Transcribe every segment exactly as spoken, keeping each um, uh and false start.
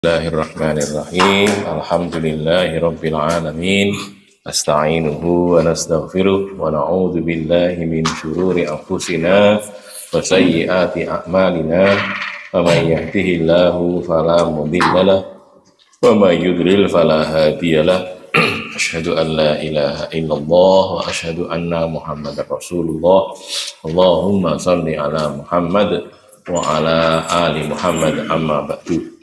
Bismillahirrahmanirrahim. Alhamdulillahirabbil alamin. Asta'inuhu wa nastaghfiruh wa na'udzu billahi min syururi anfusina wa sayyiati a'malina. Wa may yahdihillahu fala mudilla lahu wa may yudlil fala hadiyalah. Asyhadu an la ilaha illallah wa asyhadu anna Muhammadar Rasulullah. Allahumma shalli ala Muhammad wa ala ali Muhammad amma ba'du.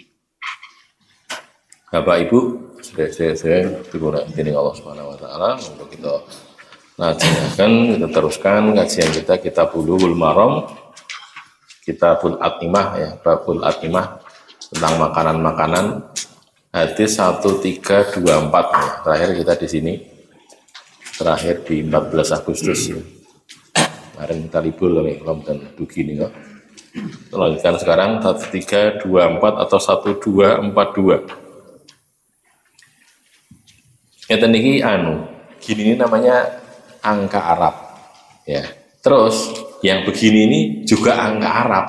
Bapak Ibu, saya bergurau ini Allah Subhanahu Wa Taala untuk kita lanjutkan, kita teruskan kajian kita Kitabul Bulughul Maram, Kitabul At'imah ya, Babul At'imah tentang makanan-makanan, hadis satu tiga dua empat ya. Terakhir kita di sini, terakhir di empat belas Agustus ya. Kemarin kita libur kali Ramadan begini ya. Kita lanjutkan sekarang satu tiga dua empat atau satu dua empat dua. Yang tadi anu, gini ini namanya angka Arab, ya. Terus yang begini ini juga angka Arab.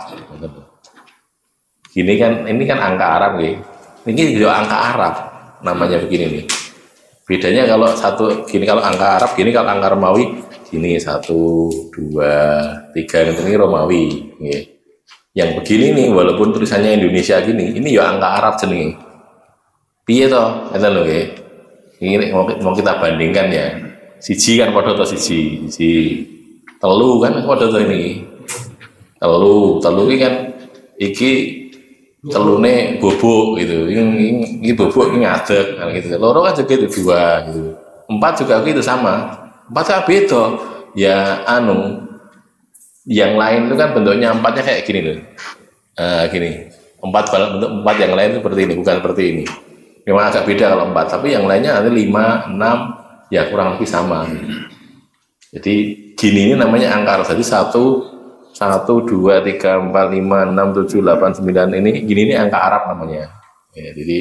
Gini kan, ini kan angka Arab, ya. Ini juga angka Arab, namanya begini nih. Bedanya kalau satu, gini kalau angka Arab, gini kalau angka Romawi, gini satu, dua, tiga, ini Romawi. Ya. Yang begini nih, walaupun tulisannya Indonesia gini, ini ya angka Arab jenenge. Piye toh, kata lo ya. Ini mau, mau kita bandingkan ya, siji kan pada atau siji, siji telu kan pada atau ini, telu, telu ini kan iki telune bobok gitu, ini, ini bobok ini ngadeg, kan gitu. Loro kan juga itu dua gitu, empat juga itu sama, empat kan beda, ya anu, yang lain itu kan bentuknya empatnya kayak gini loh, uh, gini, empat bentuk empat yang lain itu seperti ini, bukan seperti ini. Memang agak beda kalau empat, tapi yang lainnya ada lima, enam, ya kurang lebih sama. Jadi gini ini namanya angka Arab. Jadi satu, satu, dua, tiga, empat, lima, enam, tujuh, delapan, sembilan ini, gini ini angka Arab namanya. Ya, jadi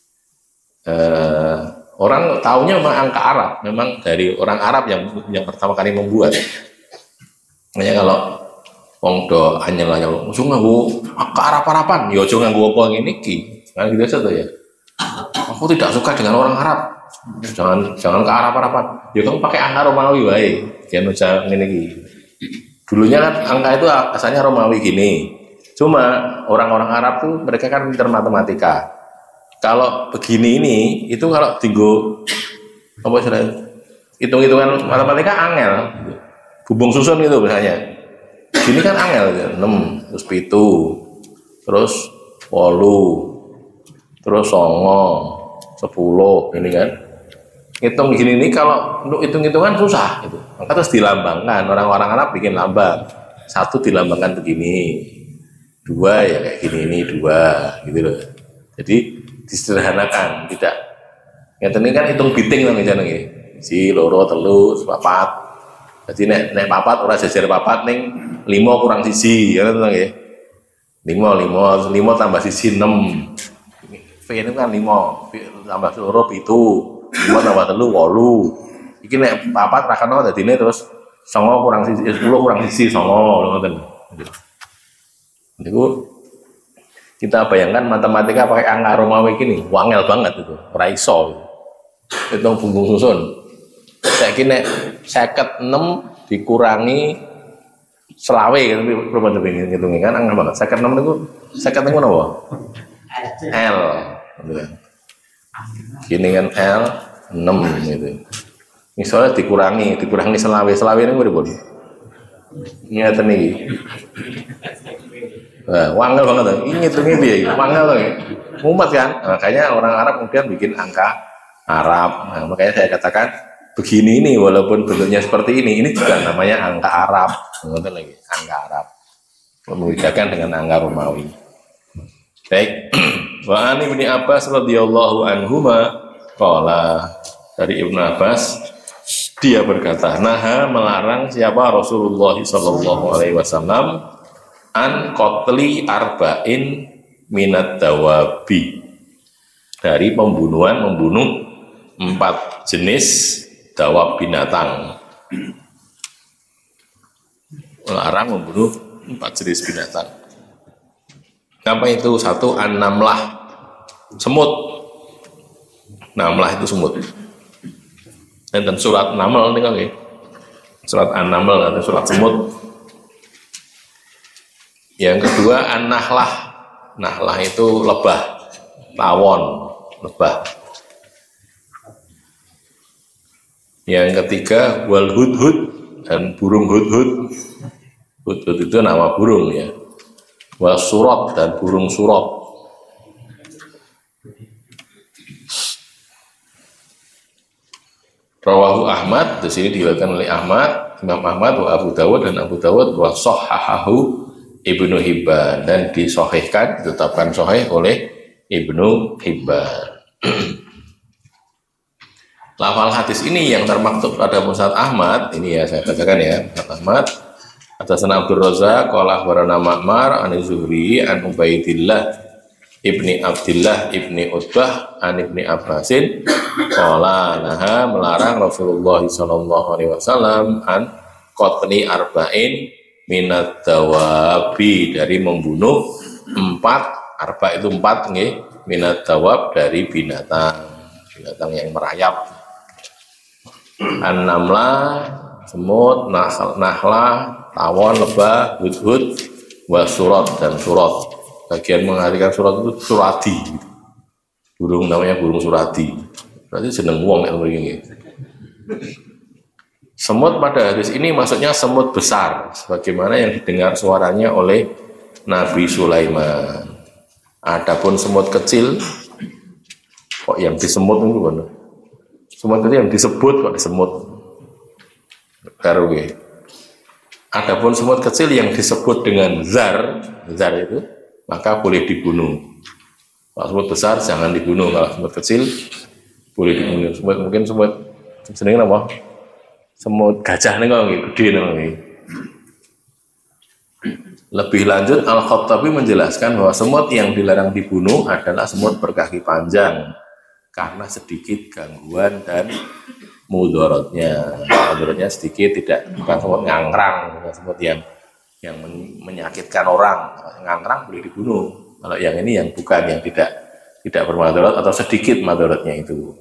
eh, orang tahunya memang angka Arab, memang dari orang Arab yang yang pertama kali membuat. Makanya kalau wong do anyel-anyel, "Musuh nganggo angka Arab-Araban." Ya aja nganggo apa ngene iki. Kan gitu saja ya. Aku tidak suka dengan orang Arab. Jangan jangan ke Arab-Araban. Ya kamu pakai angka Romawi wae. Jangan usah ngene iki. Dulunya kan angka itu asalnya Romawi gini. Cuma orang-orang Arab tuh mereka kan pintar matematika. Kalau begini ini itu kalau tinggo apa istilahnya? Hitung-hitungan matematika angel. Bumbung susun itu misalnya. Gini kan angel enam, terus pitu, terus wolu, terus songo, sepuluh, ini kan hitung gini ini kalau untuk hitung-hitungan susah gitu. Maka terus dilambangkan, orang-orang Arab bikin lambang, satu dilambangkan begini, dua ya kayak gini ini dua gitu loh. Jadi disederhanakan, tidak yang ini kan hitung biting loh misalnya nih, si loro telu papat. Jadi nek nek papat orang jajar papat ning lima kurang siji ya kan ya. lima lima lima tambah siji enam. V ini kan lima tambah loro pitu, lima tambah telu wolu. Iki nek papat ra kena dadine terus songo kurang siji sepuluh kurang siji songo ngoten. Niku kita bayangkan matematika pakai angka Romawi gini, wangel banget itu, ora iso. Hitung bumbung susun. Saiki nek seket enam dikurangi selawe gitu berapa tuh ngitungnya kan angel banget. seket enam niku seket niku napa? L. Gini kan L enam gitu. Misalnya dikurangi, dikurangi selawe, selawe ini berapa? Ngeten iki. Wah, wangel banget tuh. Ini ngitungnya piye? Wangel tuh. Mumet kan? Makanya orang Arab kemudian bikin angka Arab. Nah, makanya saya katakan begini ini walaupun bentuknya seperti ini, ini juga namanya angka Arab. Ngoten lagi, angka Arab. Membedakan dengan angka Romawi. Baik. Wa an Ibnu Abbas radhiyallahu anhuma qala, dari Ibnu Abbas dia berkata, naha melarang siapa Rasulullah sallallahu alaihi wasallam an qatli arba'in minat dawabi, dari pembunuhan membunuh empat jenis dawab binatang. Melarang membunuh empat jenis binatang. Apa itu? Satu, an-namlah, semut. Namlah itu semut. Dan surat Naml nih kan ya. Surat An-Naml atau surat semut. Yang kedua An-Nahlah. Nahlah itu lebah, tawon, lebah. Yang ketiga wal hudhud dan burung hudhud. Hudhud itu nama burung ya. Wal surat dan burung surat. Rawahu Ahmad, di sini diriwayatkan oleh Ahmad, Imam Ahmad, wa Abu Dawud dan Abu Dawud, wa sahhahahu Ibnu Hibban, dan disahihkan, ditetapkan sahih oleh Ibnu Hibban. Lafal hadis ini yang termaktub pada Musnad Ahmad, ini ya saya bacakan ya, Musnad Ahmad. Atas Abdul Razak, qala akhbarana Ma'mar an Zuhri an Ubaidillah Ibni Abdillah Ibni Utbah an Ibni Abbasin qala naha melarang Rasulullah sallallahu alaihi wasallam an qatli arba'in minat dawabi, dari membunuh empat, arba itu empat nggih, minat dawab dari binatang binatang yang merayap. An-namla semut, nahla tawon, lebah, hudhud, wa surat dan surat. Bagian mengartikan surat itu surati, burung namanya burung surati, berarti seneng wong yang begini. Semut pada hadis ini maksudnya semut besar, sebagaimana yang didengar suaranya oleh Nabi Sulaiman. Adapun semut kecil, kok yang disemut itu mana? Semut itu yang disebut kok disemut. Baru ya. Adapun semut kecil yang disebut dengan zar, zar itu maka boleh dibunuh. Kalau semut besar jangan dibunuh, kalau semut kecil boleh dibunuh. Semut mungkin semut jenenge apa? Semut gajah nih kok gede nih. Lebih lanjut Al-Khattabi menjelaskan bahwa semut yang dilarang dibunuh adalah semut berkaki panjang karena sedikit gangguan dan mudaratnya. Mudaratnya sedikit, tidak bukan semut ngangkrang, bukan semut yang yang menyakitkan orang. Ngangkrang boleh dibunuh. Kalau yang ini yang bukan, yang tidak tidak bermadarat atau sedikit madaratnya itu.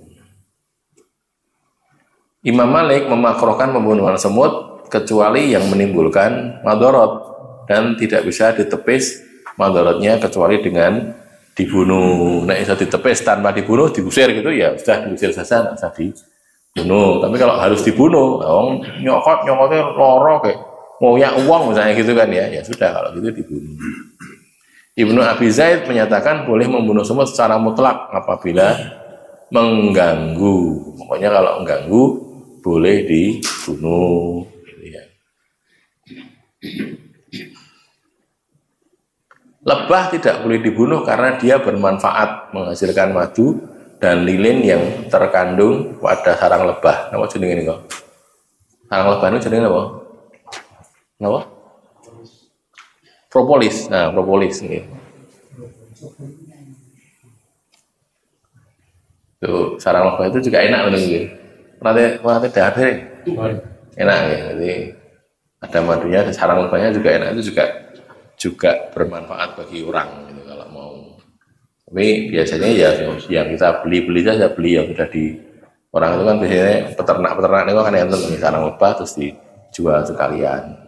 Imam Malik memakrohkan pembunuhan semut kecuali yang menimbulkan madarat, dan tidak bisa ditepis madaratnya kecuali dengan dibunuh. Nah, bisa ditepis tanpa dibunuh, diusir gitu ya sudah, diusir saja, tidak usah dibunuh. Tapi kalau harus dibunuh, orang nyokot nyokotnya loro kayak ngoyak uang misalnya gitu kan ya, ya sudah kalau gitu dibunuh. Ibnu Abi Zaid menyatakan boleh membunuh semut secara mutlak apabila mengganggu. Pokoknya kalau mengganggu boleh dibunuh. Gitu ya. Lebah tidak boleh dibunuh karena dia bermanfaat, menghasilkan madu dan lilin yang terkandung pada sarang lebah. Apa jenenge ini kok? Sarang lebah itu jenenge apa? Apa? Propolis. Nah, propolis ini. Tuh, sarang lebah itu juga enak loh gitu. Nanti nanti dahar enak ya. Jadi ada madunya, sarang lebahnya juga enak, itu juga juga bermanfaat bagi orang gitu kalau mau. Tapi biasanya ya yang kita beli-beli saja, beli yang sudah di orang itu kan biasanya peternak-peternak itu kan yang sarang lebah terus dijual sekalian.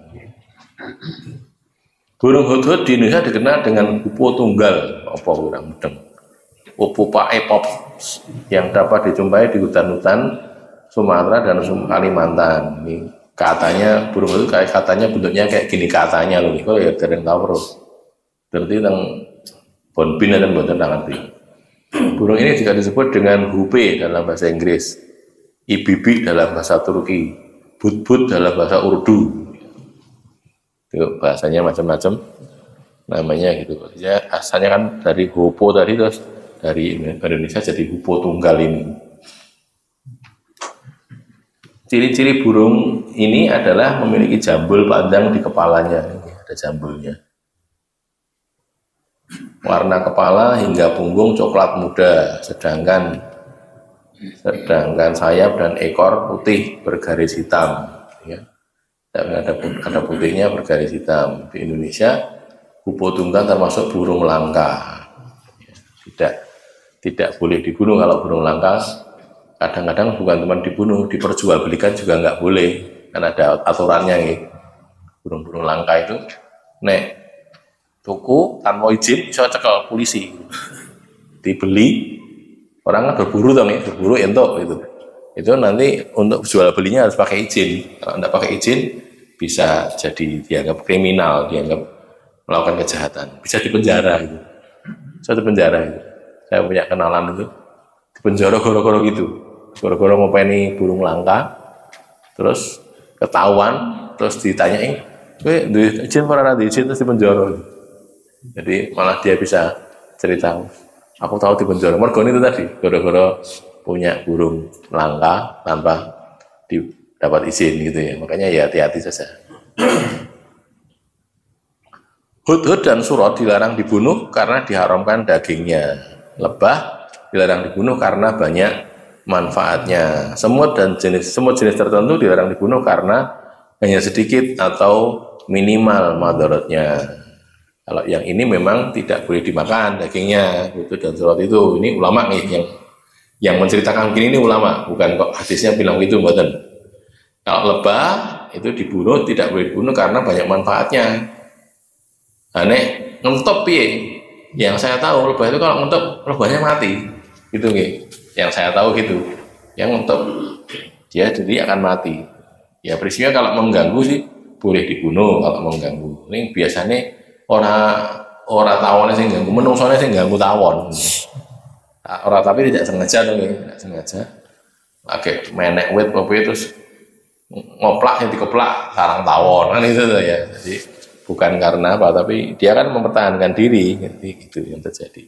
Burung hudhud di Indonesia dikenal dengan pupu tunggal, apa kurang mudeng, pupu paepop yang dapat dijumpai di hutan-hutan Sumatera dan Kalimantan. Ini katanya burung hudhud kayak katanya bentuknya kayak gini katanya loh, kok ya dereng tahu terus. Berarti tentang bonbin dan bonten nanti. Burung ini juga disebut dengan hupe dalam bahasa Inggris, ibibi dalam bahasa Turki, but-but dalam bahasa Urdu. Itu bahasanya macam-macam namanya gitu. Ya asalnya kan dari hupo tadi, terus dari Indonesia jadi hupo tunggal ini. Ciri-ciri burung ini adalah memiliki jambul panjang di kepalanya. Ini ada jambulnya. Warna kepala hingga punggung coklat muda, sedangkan sedangkan sayap dan ekor putih bergaris hitam. Ya. Dan ada, ada putihnya bergaris hitam. Di Indonesia hupo tunggal termasuk burung langka, ya, tidak tidak boleh dibunuh. Kalau burung langka kadang-kadang bukan cuma dibunuh, diperjualbelikan juga nggak boleh, karena ada aturannya nih. Burung-burung langka itu nek tuku tanpa izin bisa cekel polisi, dibeli orang kan berburu dong ya, berburu entok itu. Itu nanti untuk jual belinya harus pakai izin. Kalau tidak pakai izin bisa jadi dianggap kriminal, dianggap melakukan kejahatan, bisa dipenjara gitu. Bisa dipenjara gitu. Saya punya kenalan itu dipenjara goro-goro gitu, goro-goro ngopeni burung langka, terus ketahuan, terus ditanyain, "Kowe duwe izin ora duwe izin?" Terus dipenjara. Jadi malah dia bisa cerita, "Aku tahu dipenjara." Mergo itu tadi, goro-goro punya burung langka tanpa dapat izin gitu ya. Makanya ya hati-hati saja. Hudhud dan surot dilarang dibunuh karena diharamkan dagingnya. Lebah dilarang dibunuh karena banyak manfaatnya. Semut dan jenis semut jenis tertentu dilarang dibunuh karena hanya sedikit atau minimal madaratnya. Kalau yang ini memang tidak boleh dimakan dagingnya. Hudhud dan surot itu, ini ulama nih yang yang menceritakan begini, ini ulama, bukan kok hadisnya bilang gitu, mboten. Kalau lebah itu dibunuh, tidak boleh dibunuh karena banyak manfaatnya. Nah, nek ngentop piye? Yang saya tahu lebah itu kalau ngentop lebahnya mati, gitu nggih. Yang saya tahu gitu. Yang ngentop dia jadi akan mati. Ya prinsipnya kalau mengganggu sih boleh dibunuh kalau mengganggu. Ini biasanya orang orang tawon sing ganggu, menungsone sing ganggu tawon. Orang tapi tidak sengaja dong, tidak sengaja. Oke, menek wit apa terus ngoplak yang dikeplak sarang tawon kan itu tuh ya. Jadi bukan karena apa, tapi dia kan mempertahankan diri, jadi itu yang terjadi.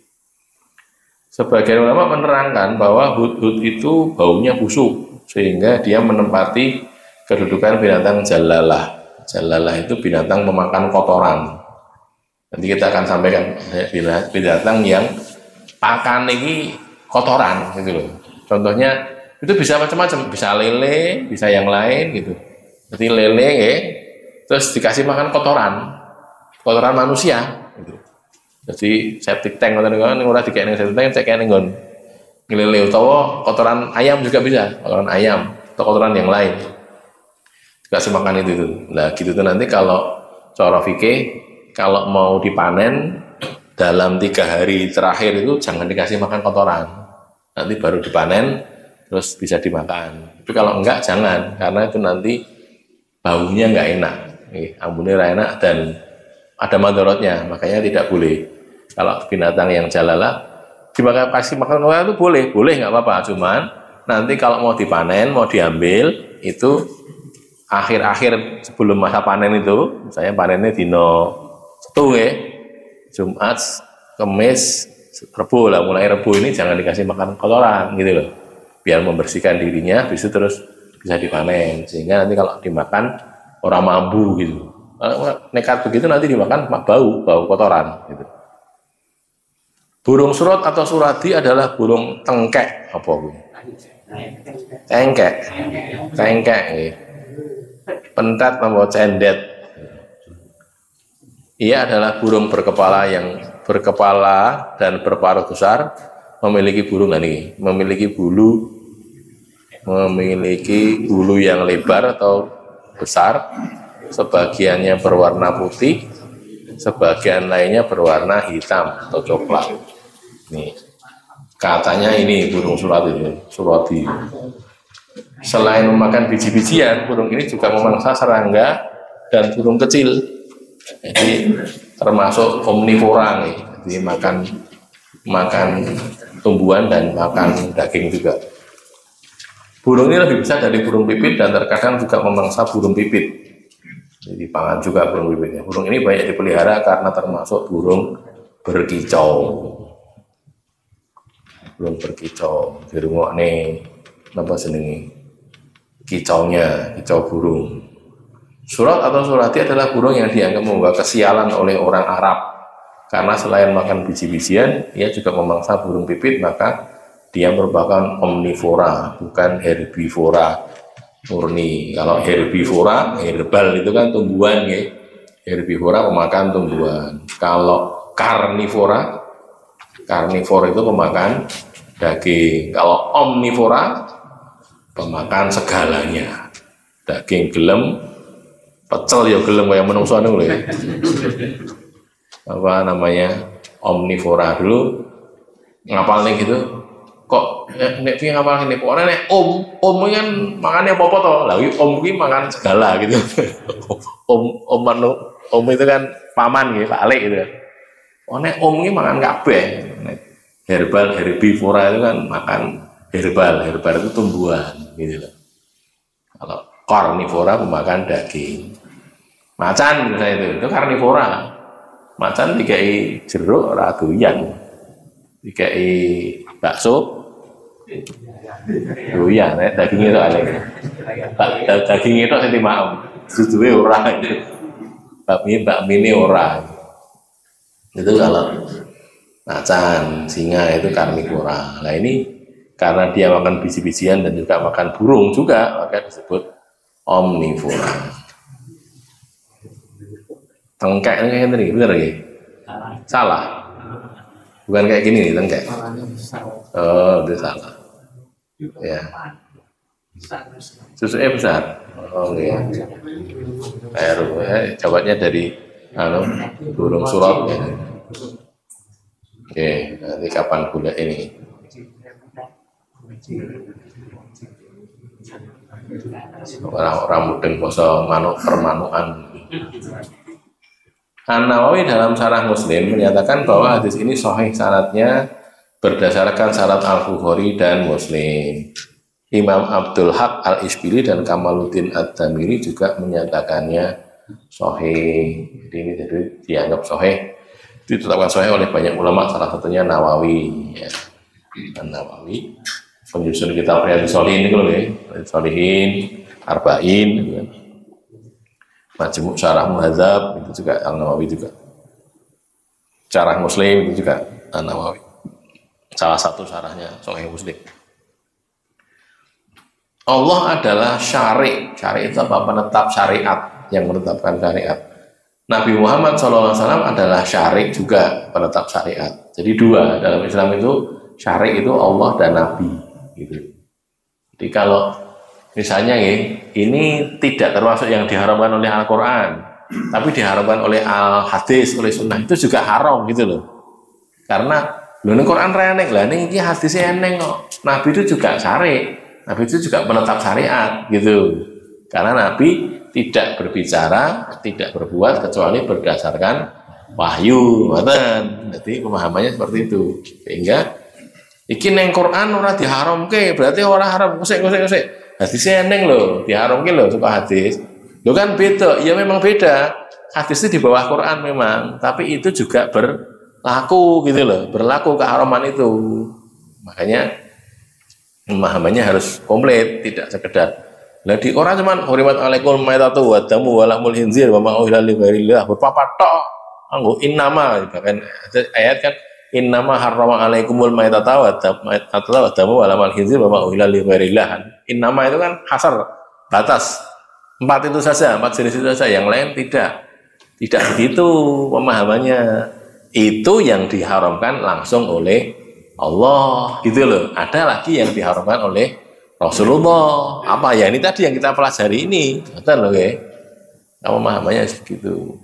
Sebagian ulama menerangkan bahwa hudhud itu baunya busuk sehingga dia menempati kedudukan binatang jalalah. Jalalah itu binatang memakan kotoran. Nanti kita akan sampaikan binatang yang pakan ini kotoran gitu loh. Contohnya itu bisa macam-macam, bisa lele, bisa yang lain gitu. Jadi lele ya, terus dikasih makan kotoran, kotoran manusia gitu. Jadi septic tank atau kan ora dikene septic tank, cek kene nggon lele utawa kotoran ayam juga bisa, kotoran ayam atau kotoran yang lain. Dikasih makan itu itu. Nah, gitu tuh nanti kalau cara fikih kalau mau dipanen dalam tiga hari terakhir itu jangan dikasih makan kotoran, nanti baru dipanen terus bisa dimakan. Tapi kalau enggak jangan, karena itu nanti baunya enggak enak, ambunnya enggak enak dan ada mandorotnya, makanya tidak boleh. Kalau binatang yang jalalah dimakan kasih makan kotoran itu boleh, boleh nggak apa-apa. Cuman nanti kalau mau dipanen, mau diambil itu akhir-akhir sebelum masa panen itu, misalnya panennya dino setu ya. Jumat, Kamis, Rebo lah, mulai Rebo ini jangan dikasih makan kotoran gitu loh, biar membersihkan dirinya, habis itu terus bisa dipanen, sehingga nanti kalau dimakan orang mambu gitu. Kalau nekat begitu nanti dimakan bau, bau kotoran gitu. Burung surot atau suradi adalah burung tengkek, apa bu? Tengkek, tengkek, pentat membawa cendet. Ia adalah burung berkepala yang berkepala dan berparuh besar, memiliki burung ini, memiliki bulu, memiliki bulu yang lebar atau besar, sebagiannya berwarna putih, sebagian lainnya berwarna hitam atau coklat. Nih, katanya ini burung suradi itu, suradi. Selain memakan biji-bijian, burung ini juga memangsa serangga dan burung kecil. Jadi termasuk omnivora nih, jadi makan makan tumbuhan dan makan daging juga. Burung ini lebih besar dari burung pipit dan terkadang juga memangsa burung pipit. Jadi pangan juga burung pipitnya. Burung ini banyak dipelihara karena termasuk burung berkicau. Burung berkicau. Di rumah nih, apa senengi? Kicaunya, kicau burung. Surat atau surati adalah burung yang dianggap membawa kesialan oleh orang Arab karena selain makan biji-bijian, ia juga memangsa burung pipit, maka dia merupakan omnivora, bukan herbivora murni. Kalau herbivora, herbal itu kan tumbuhan ya. Herbivora pemakan tumbuhan. Kalau karnivora Karnivora itu pemakan daging. Kalau omnivora pemakan segalanya. Daging gelem, pecel ya gelem kayak menungso anu lho. Apa namanya? Omnivora dulu ngapal nih gitu. Kok nek piye ngapal ini? Pokoknya nek om, om kan makannya apa-apa toh. Lah om iki makan segala gitu. om om manu, om itu kan paman gitu, Pak Alek gitu. Oh nek om ini makan kabeh. Herbal, herbivora itu kan makan herbal, herbal itu tumbuhan gitu loh. Kalau karnivora pemakan daging. Macan misalnya itu, itu karnivora. Macan dikai jeruk ora doyan. Dikai bakso doyan, nek daging itu alek. Daging itu sing dimaem. Duduhe ora. Bakmi bakmi ini ora. Itu kalau macan, singa itu karnivora. Nah ini karena dia makan biji-bijian dan juga makan burung juga, maka disebut omnivora. Tengkek ini kayak gini, bener ya? Salah. Bukan kayak gini nih tengkek. Oh, itu salah. Ya. Susunya besar. Oh iya. Air, eh, jawabnya dari anu burung surot. Ya. Oke, nanti kapan gula ini? Orang-orang mudeng poso manuk permanukan. An-Nawawi dalam Syarah Muslim menyatakan bahwa hadis ini sahih sanadnya berdasarkan syarat Al-Bukhari dan Muslim. Imam Abdul Haq Al-Isbili dan Kamaluddin Ad-Damiri juga menyatakannya sahih. Jadi ini jadi dianggap sahih. Ditetapkan sahih oleh banyak ulama, salah satunya Nawawi ya. Nawawi penyusun kitab Riyadhus Shalihin itu loh ya, Riyadhus Shalihin, Arba'in gitu kan. Majmu' Syarah Muhadzab itu juga An-Nawawi juga. Syarah Muslim itu juga An-Nawawi. Salah satu syarahnya Sahih Muslim. Allah adalah syari'. Syari' itu apa? Penetap syariat, yang menetapkan syariat. Nabi Muhammad shallallahu alaihi wasallam adalah syari' juga, penetap syariat. Jadi dua dalam Islam itu, syari' itu Allah dan Nabi gitu. Jadi kalau misalnya ya, ini tidak termasuk yang diharamkan oleh Al-Quran, tapi diharamkan oleh Al-Hadis, oleh Sunnah, itu juga haram gitu loh. Karena loh ini Quran reneng lah, ini hadisnya eneng kok. Nabi itu juga syari', Nabi itu juga penetap syariat gitu. Karena Nabi tidak berbicara, tidak berbuat kecuali berdasarkan wahyu, jadi pemahamannya seperti itu. Sehingga iki neng Quran ora diharamke, berarti ora haram. Kusik kusik kusik. Hadisnya neng lho, diharamke lho suka hadis. Lho kan beda, ya memang beda. Hadis itu di bawah Quran memang, tapi itu juga berlaku gitu loh, berlaku keharaman itu. Makanya pemahamannya harus komplit, tidak sekedar lah di orang cuman hurimat alaikum maitatu wa damu wa lahmul khinzir wa ma uhilla li ghairillah berpapat tok anggo innama bahkan ayat kan innama harrama alaikumul maitata wa damu wa lahmul khinzir wa ma uhilla li ghairillah. Innama itu kan hasar batas empat itu saja, empat jenis itu saja, yang lain tidak tidak begitu pemahamannya. Itu yang diharamkan langsung oleh Allah gitu loh. Ada lagi yang diharamkan oleh Rasulullah. Apa ya ini tadi yang kita pelajari ini, betul loh ya. Kamu pemahamannya segitu.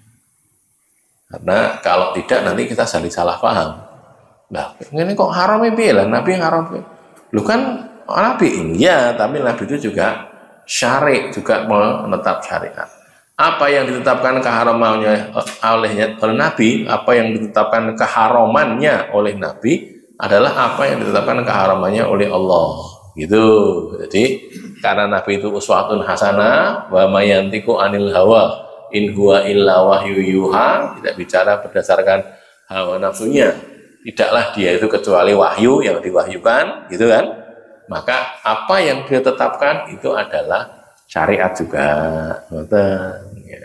Karena kalau tidak nanti kita saling salah paham. Nah, ini kok haram ya lah, Nabi haram. Lu kan Nabi iya, tapi Nabi itu juga syari', juga menetap syariat. Apa yang ditetapkan keharamannya olehnya oleh Nabi, apa yang ditetapkan keharamannya oleh Nabi adalah apa yang ditetapkan keharamannya oleh Allah. Gitu. Jadi karena Nabi itu uswatun hasanah wa mayantiku anil hawa in huwa illa wahyu yuha, tidak bicara berdasarkan hawa nafsunya, tidaklah dia itu kecuali wahyu yang diwahyukan gitu kan. Maka apa yang dia tetapkan itu adalah syariat juga. Ya.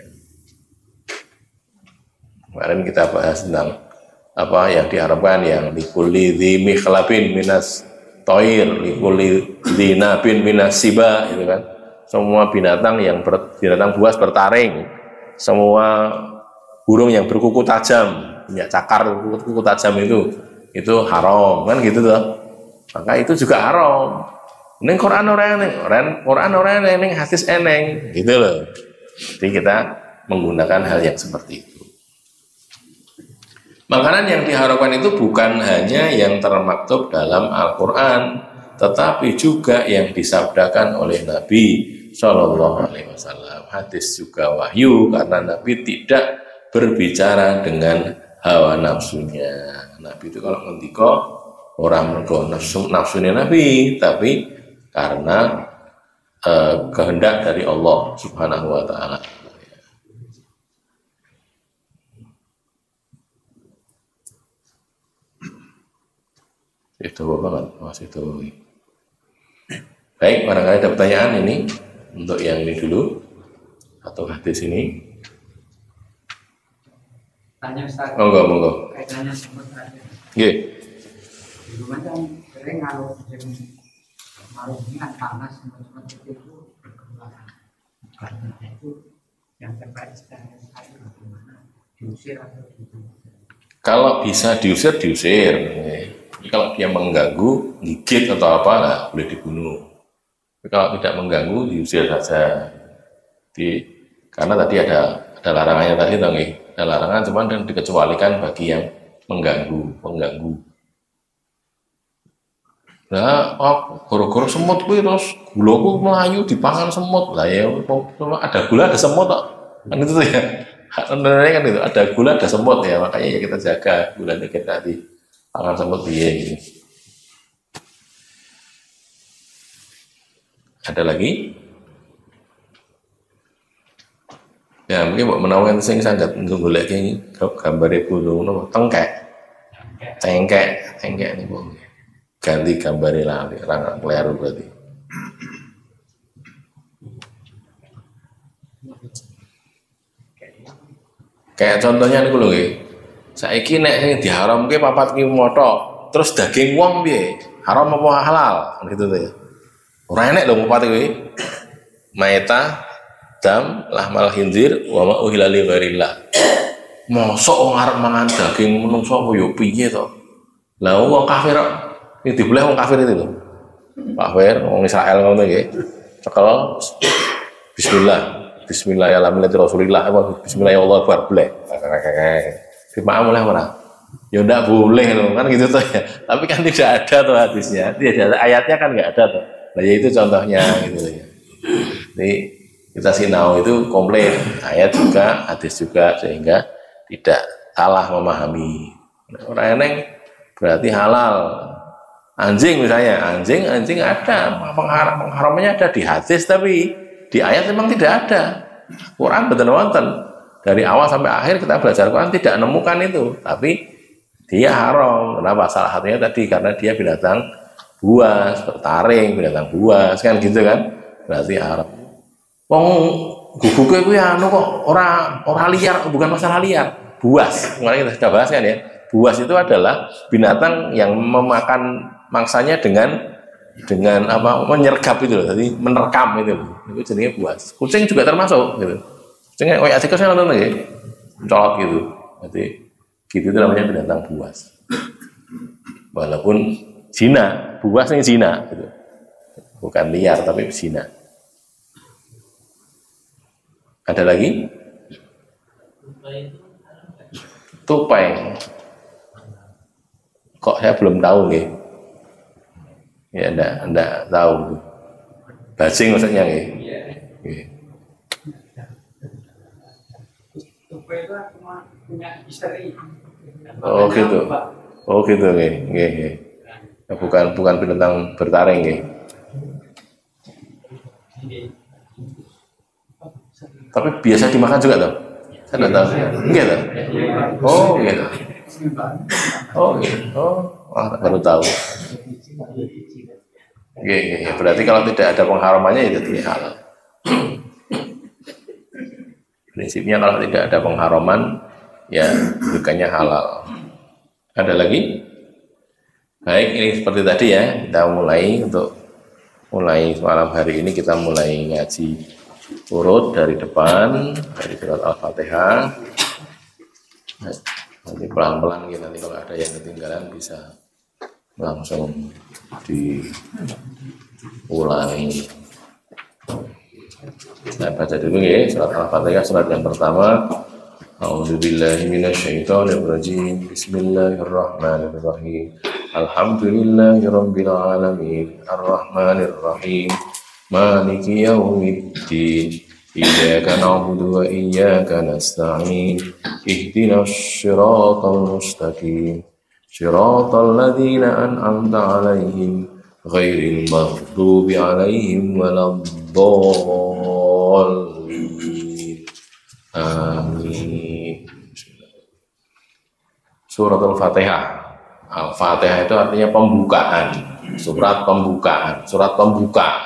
Kemarin kita bahas tentang apa yang diharapkan, yang likulli dzi mikhlabin minas toir, likuli dinabin minas siba, itu kan. Semua binatang yang ber, binatang buas bertaring, semua burung yang berkuku tajam, punya cakar kuku tajam itu, itu haram kan gitu tuh. Maka itu juga haram. Ning Quran ora eneng, Quran ora eneng, hadis eneng, gitu loh. Jadi kita menggunakan hal yang seperti itu. Makanan yang diharamkan itu bukan hanya yang termaktub dalam Al-Quran, tetapi juga yang disabdakan oleh Nabi Shallallahu Alaihi Wasallam. Hadis juga wahyu karena Nabi tidak berbicara dengan hawa nafsunya. Nabi itu kalau ngendika orang mergo nafsu nafsunya Nabi, tapi karena eh, kehendak dari Allah Subhanahu Wa Taala. Itu banget, masih itu. Baik, barangkali ada pertanyaan ini untuk yang ini dulu atau hadis ini. Tanya Ustaz. Monggo, monggo. Kaitannya sama tadi. Nggih. Di rumah kan sering kalau musim malam ini kan panas seperti itu berkembang. Karena itu yang terbaik sekarang sekali bagaimana diusir atau diusir. Kalau bisa diusir, diusir. Kalau dia mengganggu, gigit atau apa, nah, boleh dibunuh. Tapi kalau tidak mengganggu, diusir saja. Di, karena tadi ada ada larangannya tadi, toh, ada larangan, cuman dan dikecualikan bagi yang mengganggu, pengganggu. Nah, oh, goro-goro semut kuwi terus gula ku melayu dipangan semut. Lah ya, ada gula ada semut kok. Kan itu tuh ya. Sebenarnya kan itu, ada gula ada semut ya, makanya ya kita jaga gulanya kita di pangan semut dia gitu. Ada lagi? Ya mungkin buat menawarkan sing sangat golek iki gambare burung napa tengkek. Tengkek, tengkek nih Bu. Ganti gambare lali, rangak kleru berarti. Kayak contohnya niku lho nggih. Saiki nek sing diharamke papat ki mothok, terus daging wong piye? Haram apa halal? Gitu tuh ya. Ora enek lho papat kuwi. Maita, dam, lahmal khinzir, wa ma uhilla li ghairillah. Mosok wong arep mangan daging menungso koyo piye to? Lah wong kafir iki diboleh wong kafir itu lho. Kafir wong Israel ngono nggih. Cekel bismillah. Bismillah ya lamilati Rasulillah. Bismillah ya Allah akbar boleh. Dimaaf boleh ora? Ya ndak boleh loh kan gitu tuh ya. Tapi kan tidak ada tuh hadisnya. Tidak ada ayatnya kan nggak ada tuh. Nah ya itu contohnya gitu ya. Jadi kita sinau itu komplit, ayat juga, hadis juga, sehingga tidak salah memahami. Orang eneng berarti halal. Anjing misalnya, anjing anjing ada pengharam, pengharamannya ada di hadis, tapi di ayat memang tidak ada. Quran betul wonten. Dari awal sampai akhir kita belajar Quran tidak menemukan itu, tapi dia haram. Kenapa? Salah satunya tadi karena dia binatang buas, bertaring, binatang buas, kan gitu kan? Berarti haram. Wong guguke kuwi anu kok ora ora liar, bukan masalah liar. Buas. Kemarin kita sudah bahas kan ya. Buas itu adalah binatang yang memakan mangsanya dengan dengan apa? Menyergap itu loh. Jadi menerkam itu loh. Itu jenisnya buas. Kucing juga termasuk gitu. Kucingnya kayak tikus kan nonton ya. Mencolot gitu. Jadi gitu itu namanya binatang buas. Walaupun zina, buas ini zina gitu. Bukan liar tapi zina. Ada lagi? Tupai. Kok saya belum tahu nih? Ya enggak, enggak tahu. Bajing maksudnya nih. Tupai itu cuma punya istri. Oh gitu. Oh gitu nih. Nggih, bukan bukan binatang bertaring nih. Tapi biasa dimakan juga tuh? Saya nggak tahu. Enggak tuh? Oh gitu. Oh gitu. Oh, wah, baru tahu. Oke, ya, berarti kalau tidak ada pengharamannya itu tidak halal. Prinsipnya kalau tidak ada pengharaman, ya bukannya halal. Ada lagi? Baik, ini seperti tadi ya. Kita mulai untuk mulai malam hari ini kita mulai ngaji urut dari depan dari surat Al-Fatihah. Nanti pelan-pelan gitu, nanti kalau ada yang ketinggalan bisa langsung diulangi. Saya baca dulu ya surat Al-Fatihah, surat yang pertama. A'udzubillahi minasyaitonirrajim. Bismillahirrahmanirrahim. Alhamdulillahirabbil alamin. Arrahmanirrahim. Maliki yaumiddin. Iyyaka na'budu wa iyyaka nasta'in. Ihdinas siratal mustaqim. Siratal ladzina an'amta 'alaihim ghairil maghdubi 'alaihim waladdallin. Amin. Surat Al-Fatihah. Al-Fatihah itu artinya pembukaan, surat pembukaan, surat pembuka.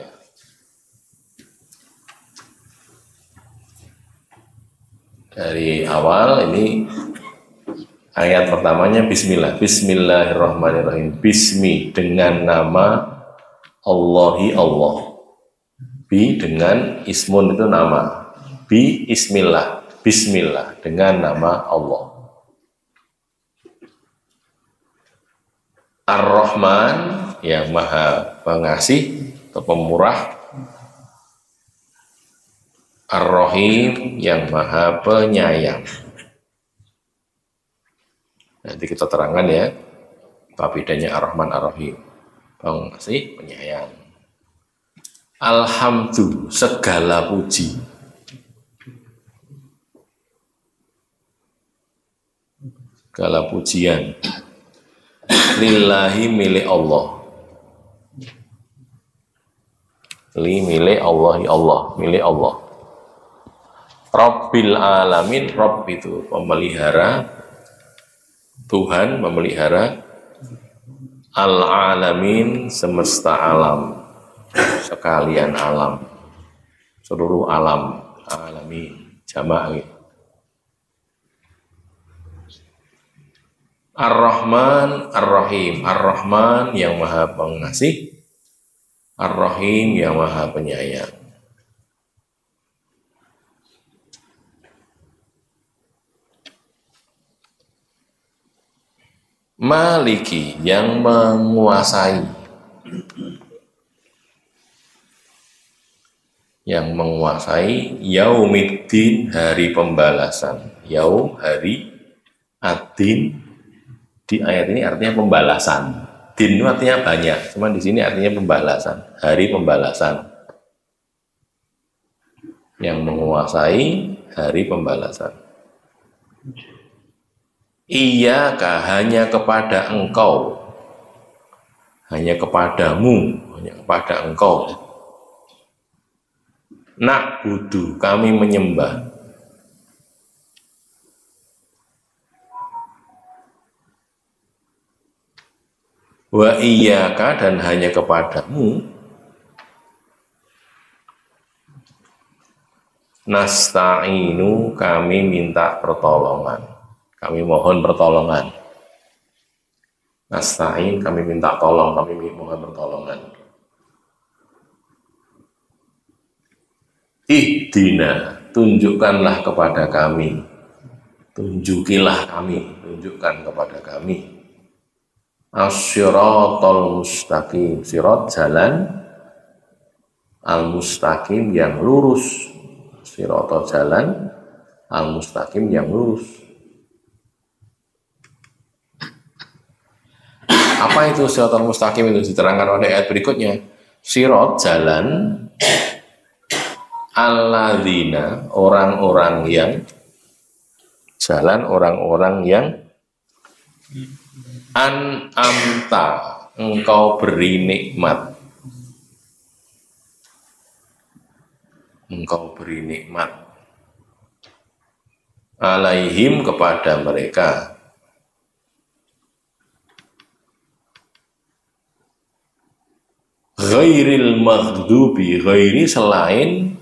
Dari awal ini ayat pertamanya Bismillah, Bismillahirrahmanirrahim. Bismi dengan nama Allahi Allah. Bi dengan ismun itu nama. Bi ismillah, Bismillah dengan nama Allah. Ar-Rahman yang maha pengasih atau pemurah. Ar-Rahim yang maha penyayang. Nanti kita terangkan ya, apa bedanya Ar-Rahman Ar-Rahim. Pengasih, penyayang. Alhamdulillah, segala puji. Segala pujian. Lillahi milik Allah. Li milik Allah, ya Allah, milik Allah. Rabbil alamin, Rabb itu pemelihara, Tuhan memelihara, al-alamin semesta alam, sekalian alam, seluruh alam, alamin, jamaah. Ar-Rahman, Ar-Rahim, Ar-Rahman yang maha pengasih, Ar-Rahim yang maha penyayang. Maliki yang menguasai, yang menguasai yaumiddin hari pembalasan. Yaum hari, ad-din di ayat ini artinya pembalasan. Din itu artinya banyak, cuman di sini artinya pembalasan, hari pembalasan. Yang menguasai hari pembalasan. Iyaka hanya kepada engkau, hanya kepadamu, hanya kepada engkau. Na'budu kami menyembah. Wa iyaka dan hanya kepadamu. Nasta'inu kami minta pertolongan. Kami mohon pertolongan. Nasta'in kami minta tolong, kami mohon pertolongan. Ihdina, tunjukkanlah kepada kami. Tunjukilah kami, tunjukkan kepada kami. As-siratal mustaqim, sirat jalan, al-mustaqim yang lurus. Siratal jalan, al-mustaqim yang lurus. Apa itu siratal mustaqim? Itu diterangkan oleh ayat berikutnya. Sirat jalan, alladzina orang-orang yang, jalan orang-orang yang an'amta engkau beri nikmat, engkau beri nikmat alaihim kepada mereka. Ghairil maghdubi, ghairi selain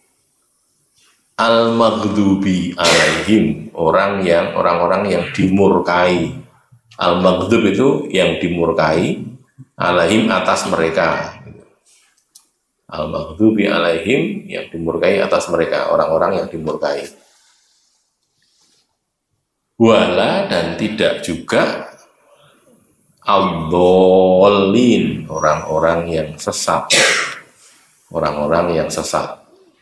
al maghdubi alaihim, orang yang orang-orang yang dimurkai. Al maghdub itu yang dimurkai, alaihim atas mereka. Al maghdubi alaihim yang dimurkai atas mereka, orang-orang yang dimurkai. wala dan tidak juga ad-dallin, orang-orang yang sesat, orang-orang yang sesat.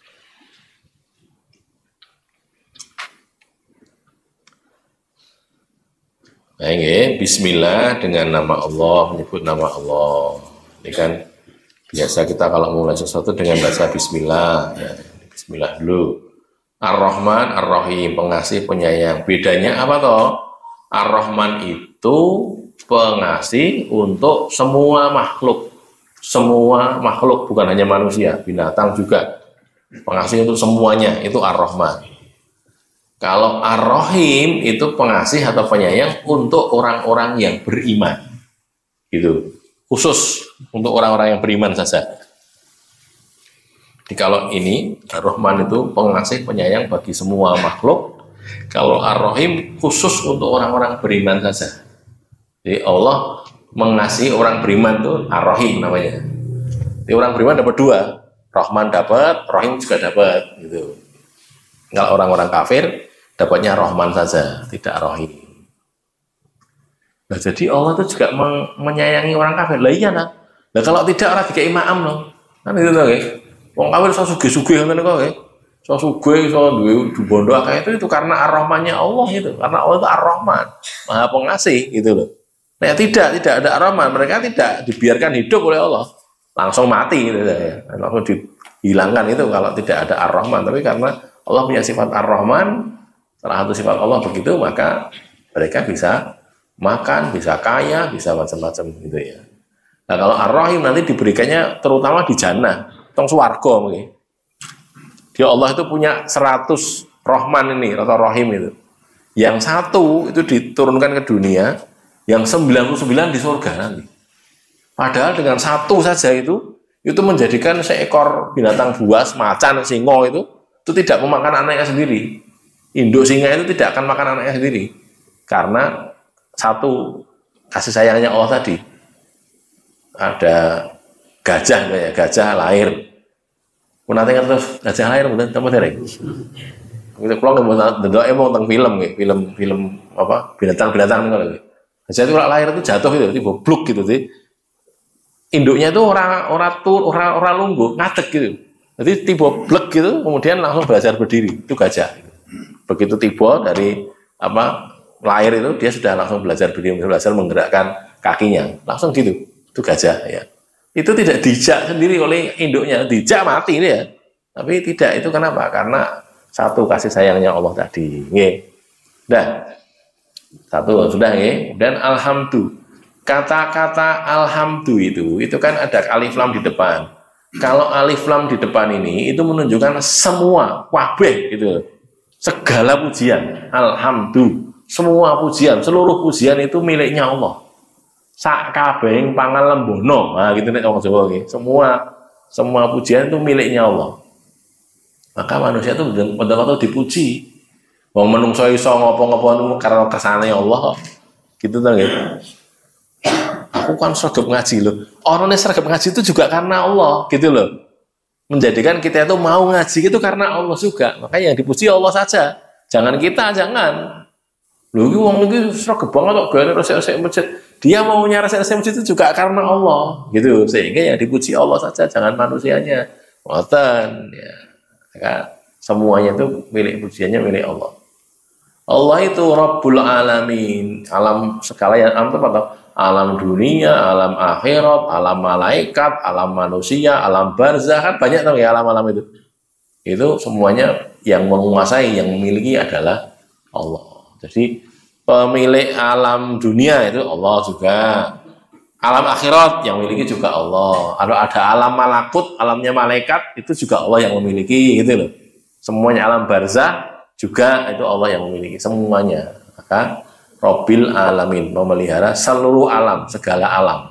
Nah, ini bismillah dengan nama Allah, menyebut nama Allah. Ini kan biasa kita kalau mulai sesuatu dengan bahasa bismillah, ya, bismillah dulu. Ar-Rahman, Ar-Rahim, pengasih, penyayang. Bedanya apa toh? Ar-Rahman itu pengasih untuk semua makhluk. Semua makhluk, bukan hanya manusia, binatang juga. Pengasih untuk semuanya, itu Ar-Rahman. Kalau Ar-Rahim itu pengasih atau penyayang untuk orang-orang yang beriman. Gitu. Khusus untuk orang-orang yang beriman saja. Jadi kalau ini Ar-Rahman itu pengasih penyayang bagi semua makhluk. Kalau Ar-Rahim khusus untuk orang-orang beriman saja. Jadi Allah mengasihi orang beriman itu Ar-Rahim namanya. Jadi orang beriman dapat dua, Rahman dapat, Rahim juga dapat, gitu. Kalau orang-orang kafir dapatnya Rahman saja, tidak Rahim. Nah, jadi Allah itu juga menyayangi orang kafir. Lah iya nah. Nah kalau tidak orang dikei maam loh. Kan itu loh, wong kafir so sugih-sugih ngoten kok, nggih. So sugih, so duwe bondo akeh itu itu karena Ar-Rahmannya Allah itu. Karena Allah itu Ar-Rahman, Maha Pengasih gitu loh. Nah, tidak tidak ada Ar-Rahman, mereka tidak dibiarkan hidup oleh Allah. Langsung mati gitu ya. Langsung dihilangkan itu kalau tidak ada Ar-Rahman. Tapi karena Allah punya sifat Ar-Rahman, salah satu sifat Allah begitu, maka mereka bisa makan, bisa kaya, bisa macam-macam gitu ya. Nah kalau Ar-Rahim nanti diberikannya terutama di jannah, tong swarga mungkin. Dia Allah itu punya seratus Rahman ini atau Rahim itu. Yang satu itu diturunkan ke dunia, yang sembilan puluh sembilan di surga nanti. Padahal dengan satu saja itu itu menjadikan seekor binatang buas, macan, singo itu itu tidak memakan anaknya sendiri. Induk singa itu tidak akan makan anaknya sendiri karena satu kasih sayangnya Allah tadi. Ada gajah kayak gajah lahir. Nanti terus gajah lahir kemudian kamu derek. Kita pulang kemudian dendok emang tentang film gitu, film film apa binatang-binatang kalau gitu. Gajah itu lahir itu jatuh gitu, tiba bluk gitu sih. Induknya itu orang orang tur orang orang lungguh ngadeg gitu. Jadi tiba blek gitu, kemudian langsung belajar berdiri. Itu gajah. Begitu tiba dari apa lahir itu dia sudah langsung belajar berdiri, belajar menggerakkan kakinya, langsung gitu. Itu gajah ya. Itu tidak dijak sendiri oleh induknya, dijak mati ini ya. Tapi tidak, itu kenapa? Karena satu kasih sayangnya Allah tadi. Nggih. Dan satu sudah nggih. Dan alhamdulillah. Kata-kata alhamdulillah itu itu kan ada alif lam di depan. Kalau alif lam di depan ini itu menunjukkan semua kabeh gitu. Segala pujian, alhamdulillah. Semua pujian, seluruh pujian itu miliknya Allah. Sak kabehing pangalembono. Nah, gitu nek wong Jawa iki. Semua semua pujian itu miliknya Allah. Maka manusia itu betul-betul dipuji. Wong menungso iso ngopo-ngopo karena kersane Allah. Gitu ta nggih. Aku kan sregep ngaji loh. Orang yang sregep ngaji itu juga karena Allah, gitu loh. Menjadikan kita itu mau ngaji itu karena Allah juga. Makanya yang dipuji Allah saja. Jangan kita, jangan. Loh, iki wong iki sregep banget kok gane resik-resik masjid. Dia maunya resik-resik masjid itu juga karena Allah, gitu. Sehingga yang dipuji Allah saja, jangan manusianya. Ngoten ya. Maka semuanya itu milik pujiannya milik Allah. Allah itu Rabbul Alamin, alam segala yang alam itu apa? Alam dunia, alam akhirat, alam malaikat, alam manusia, alam barzah, kan banyak tuh ya alam-alam itu. Itu semuanya yang menguasai, yang memiliki adalah Allah. Jadi pemilik alam dunia itu Allah juga. Alam akhirat yang memiliki juga Allah. Kalau ada alam malakut, alamnya malaikat, itu juga Allah yang memiliki, gitu loh. Semuanya alam barzah juga itu Allah yang memiliki semuanya. Maka Rabbil Alamin, memelihara seluruh alam, segala alam.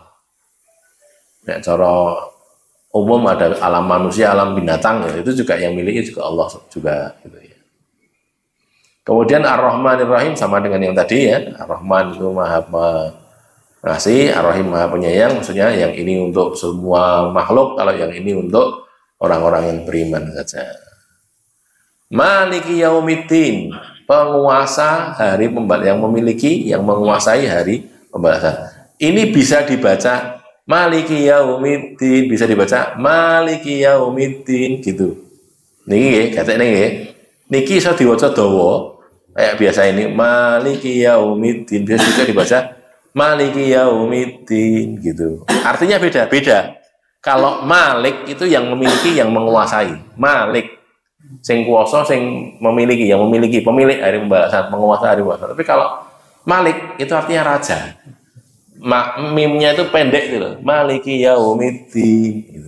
Ya, cara umum ada alam manusia, alam binatang, ya, itu juga yang miliki juga Allah juga. Gitu ya. Kemudian Ar-Rahman Ar-Rahim sama dengan yang tadi ya. Ar-Rahman itu maha pengasih, Ar-Rahim maha penyayang. Maksudnya yang ini untuk semua makhluk, kalau yang ini untuk orang-orang yang beriman saja. Maliki Yaumiddin, penguasa hari pembalasan, yang memiliki, yang menguasai hari pembalasan. Ini bisa dibaca Maliki Yaumiddin, bisa dibaca Maliki Yaumiddin gitu. Niki kata niki, niki iso diwaca dawa kayak biasa ini Maliki Yaumiddin, bisa juga dibaca Maliki Yaumiddin gitu. Artinya beda-beda. Kalau Malik itu yang memiliki, yang menguasai. Malik sing kuasa, sing memiliki, yang memiliki, pemilik hari pembalasan, penguasa hari pembalasan. Tapi kalau Malik itu artinya raja. Ma, mimnya itu pendek gitu. Maliki Yaumiddin gitu.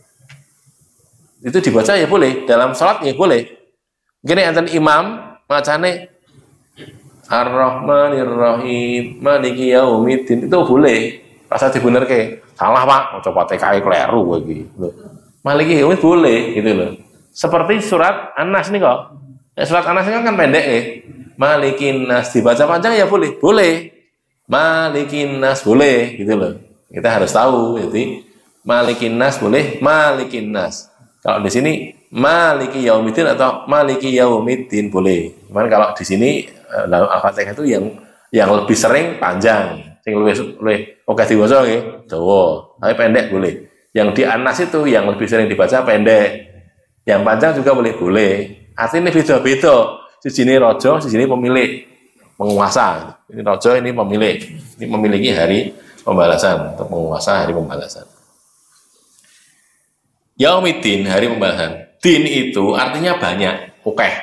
Itu dibaca ya boleh, dalam sholat ya boleh. Gini enten imam macane Ar-Rahmanir Rahim Maliki Yaumiddin itu boleh. Pasal dibenerke. Salah Pak, coba T K I kleru iki. Maliki Yaumiddin boleh gitu loh. Seperti surat An-Nas nih kok. Ya, surat An-Nas kan, kan pendek ya. Malikin Nas dibaca panjang ya boleh, boleh. Malikin Nas boleh gitu loh. Kita harus tahu jadi Malikin Nas boleh, Malikin Nas. Kalau di sini Maliki Yaumiddin atau Maliki Yaumiddin boleh. Cuman kalau di sini dalam Al-Fatihah itu yang yang lebih sering panjang, sing lebih lebih oke diwaca nggih, dawa. Tapi pendek boleh. Yang di An-Nas itu yang lebih sering dibaca pendek. Yang panjang juga boleh boleh. Artinya beda-beda. Siji ini raja, siji ini pemilik, penguasa. Ini raja, ini pemilik. Ini memiliki hari pembalasan, untuk menguasa hari pembalasan. Yaumiddin, hari pembalasan. Din itu artinya banyak, oke. Okay.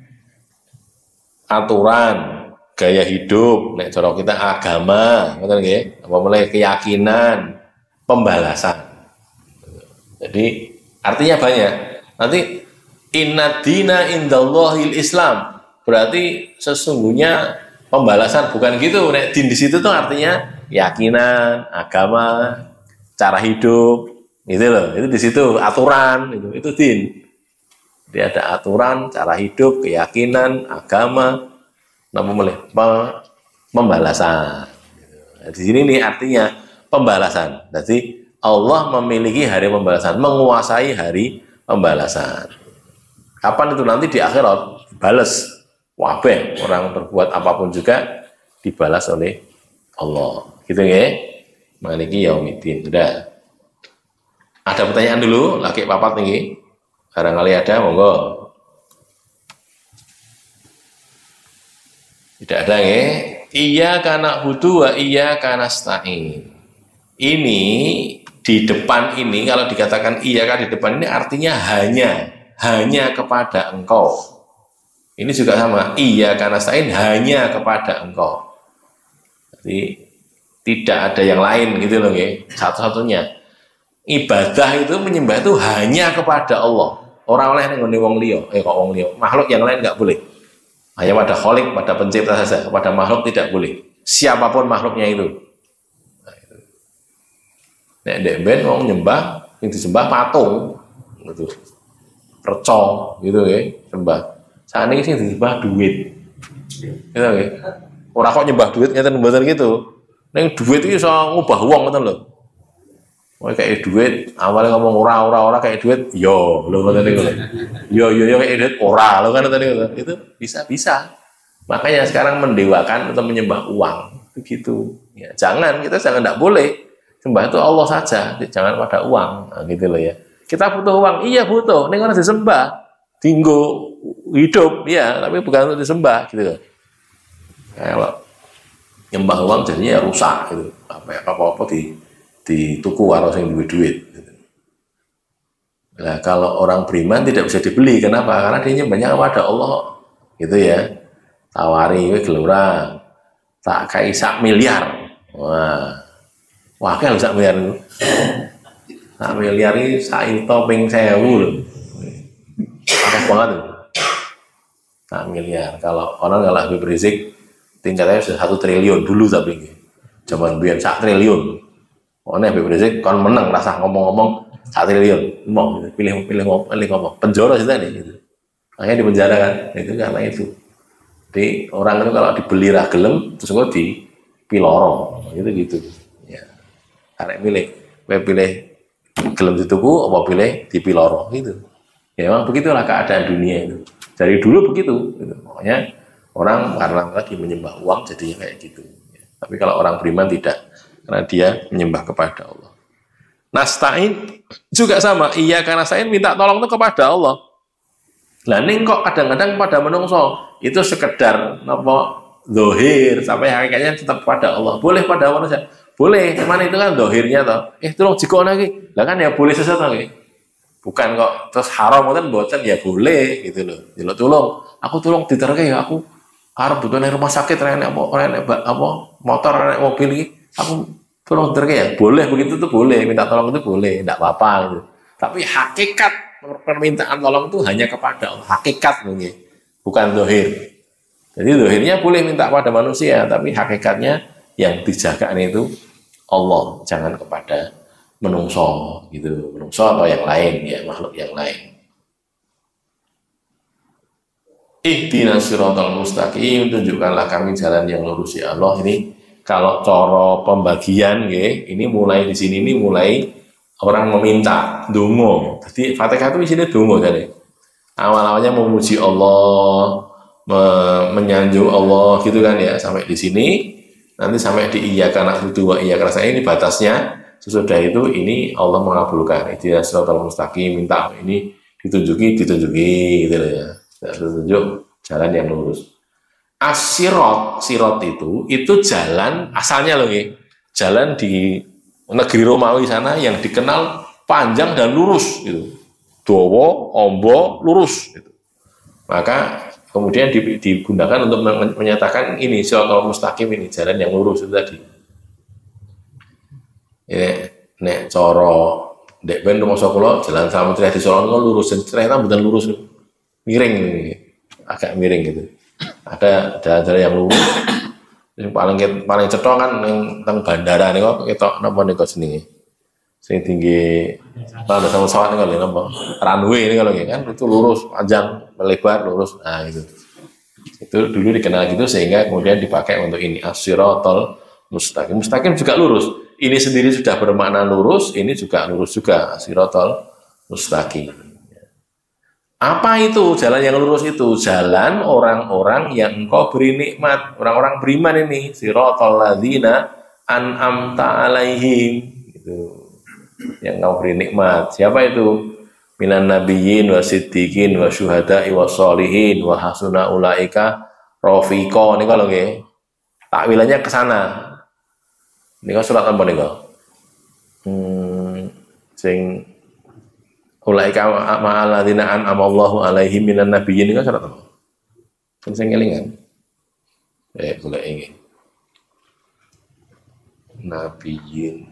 Aturan, gaya hidup, nek cara kita agama, ngoten nggih, apa mulai keyakinan, pembalasan. Jadi artinya banyak. Nanti inna dina indallahil Islam, berarti sesungguhnya pembalasan, bukan gitu. Nek din di situ tuh artinya keyakinan, agama, cara hidup, gitu loh. Itu di situ aturan, itu itu din. Dia ada aturan, cara hidup, keyakinan, agama, namanya pembalasan. Nah, di sini nih artinya pembalasan. Jadi Allah memiliki hari pembalasan, menguasai hari pembalasan. Kapan itu? Nanti di akhirat balas. Wabeh, orang berbuat apapun juga dibalas oleh Allah. Gitu ya. Maliki Yaumiddin. Sudah. Ada pertanyaan dulu, laki papat nih. Barangkali ada, monggo. Tidak ada ya. Iya kana budu wa iya kana stain. Ini di depan ini, kalau dikatakan iya kan di depan ini artinya hanya, hanya kepada engkau. Ini juga sama, iya kana stain hanya kepada engkau. Jadi tidak ada yang lain gitu loh ya. Satu-satunya. Ibadah itu, menyembah itu hanya kepada Allah. Orang lain yang wong liya, eh kok wong liya, makhluk yang lain nggak boleh. Hanya pada Khalik, pada pencipta saja, pada makhluk tidak boleh. Siapapun makhluknya itu. Nah, itu. Nek ndek ben wong nyembah, yang disembah patung, gitu. Perco, gitu ya, sembah. Saat ini sih disembah duit, gitu ya. Orang kok nyembah duit ngeten mboten gitu. Ning duit itu iso ngubah wong ngoten lho. Oh kayak duit, awalnya ngomong ora ora ora kayak duit, yo lo kan tadi yo yo yo kayak duit ora lo kan tadi itu bisa bisa. Makanya sekarang mendewakan atau menyembah uang begitu. Ya, jangan, kita jangan, tidak boleh. Sembah itu Allah saja, jangan pada uang, nah, gitu loh ya. Kita butuh uang, iya butuh. Ini kan disembah, tinggu hidup, ya, tapi bukan untuk disembah, gitu loh. Kalau nyembah uang jadinya ya rusak, gitu. Apa apa apa di di tuku karo sing duwe duit. Nah, kalau orang beriman tidak bisa dibeli, kenapa? Karena dia nyembahnya kepada Allah, gitu ya. Tawari kowe gelora, tak kai sak miliar. Wah. Wah, kan sak miliar. Sak miliar iki sak ito ping sewu lho. Akeh banget. Sak miliar. Kalau orang kalau Habib Rizik tingkatnya sudah satu triliun dulu tapi zaman biyen sak triliun. Oh, nih Habib Rizik kon menang rasa ngomong-ngomong satu triliun, mau pilih pilih ngomong, pilih ngomong, penjara sih tadi, gitu. Makanya di penjara kan, itu karena itu. Jadi orang itu kalau dibeli ragelem, terus gue di piloro, gitu gitu. Ya, karena pilih, gue pilih gelem dituku, apa pilih di piloro, gitu. Ya memang begitulah keadaan dunia itu. Dari dulu begitu, gitu. Makanya Orang karena lagi menyembah uang jadinya kayak gitu. Tapi kalau orang beriman tidak, karena dia menyembah kepada Allah. Nasta'in juga sama, iya karena saya minta tolong itu kepada Allah. Lah ning kok kadang-kadang pada menungso itu sekedar napa zahir sampai hakikatnya tetap pada Allah. Boleh pada manusia. Boleh, cuman itu kan zahirnya toh. Eh tolong jikono iki. Lah kan ya boleh sesuatu iki. Bukan kok terus haram kan mboten ya boleh gitu loh. Jeluk tolong, aku tolong diterke ya aku arep butuh nang rumah sakit renek apa renek apa motor renek mobil iki. Aku tolong diterke ya. Boleh begitu tuh boleh, minta tolong itu boleh, enggak apa-apa gitu. Tapi hakikat permintaan tolong itu hanya kepada Allah, hakikat mungkin, bukan zahir. Jadi zahirnya boleh minta pada manusia, tapi hakikatnya yang dijaga itu Allah, jangan kepada menungso, gitu, menungso atau yang lain, ya makhluk yang lain. Ihdinas siratal mustaqim, tunjukkanlah kami jalan yang lurus ya Allah. Ini kalau coro pembagian, ya, ini mulai di sini ini mulai orang meminta dongo. Jadi Fatihah itu isinya dongo jadi. Awal-awalnya memuji Allah, me menyanjung Allah gitu kan ya, sampai di sini. Nanti sampai di iyyaka na'budu wa iyyaka nasta'in, ini batasnya. Sesudah itu ini Allah mengabulkan. Ihdinas siratal mustaqim, minta ini ditunjuki, ditunjuki gitu ya. Ditunjuk jalan yang lurus. As-sirat, sirat itu itu jalan asalnya loh ya. Jalan di negeri Romawi sana yang dikenal panjang dan lurus gitu. Dawa, ombo, lurus gitu. Maka kemudian digunakan untuk menyatakan ini siratal mustaqim, ini jalan yang lurus itu tadi. Ini nek cara ndek ben rumangsa kula jalan Slamet di Solo lurus, ternyata bukan lurus, miring ini. Agak miring gitu. Ada jalan-jalan yang lurus. Yang paling paling cetha kan ning teng bandara niku ketok napa niku jenenge. Sing tinggi landas sama pesawat niku lho napa? Runway niku lho kan itu lurus, panjang, melebar, lurus. Nah itu. Itu dulu dikenal gitu sehingga kemudian dipakai untuk ini as-siratal mustaqim. Mustaqim juga lurus. Ini sendiri sudah bermakna lurus, ini juga lurus juga as-siratal mustaqim. Apa itu jalan yang lurus itu? Jalan orang-orang yang engkau beri nikmat, orang-orang beriman ini. Siratal ladzina an'amta alaihim. Gitu. Yang engkau beri nikmat. Siapa itu? Minan nabiyyin wa siddiqin wa syuhada'i wa sholihin wa hasuna ulaika rafiqa. Ini kalau nggih. Takwilannya ke sana. Ini kan surat apa nih kok? Hmm, sing ulaika ma'alladzina an'amallahu alaihim minan nabiyyin kan surat apa? Kan sing kelingan. Eh, golek iki. Nabiyyin.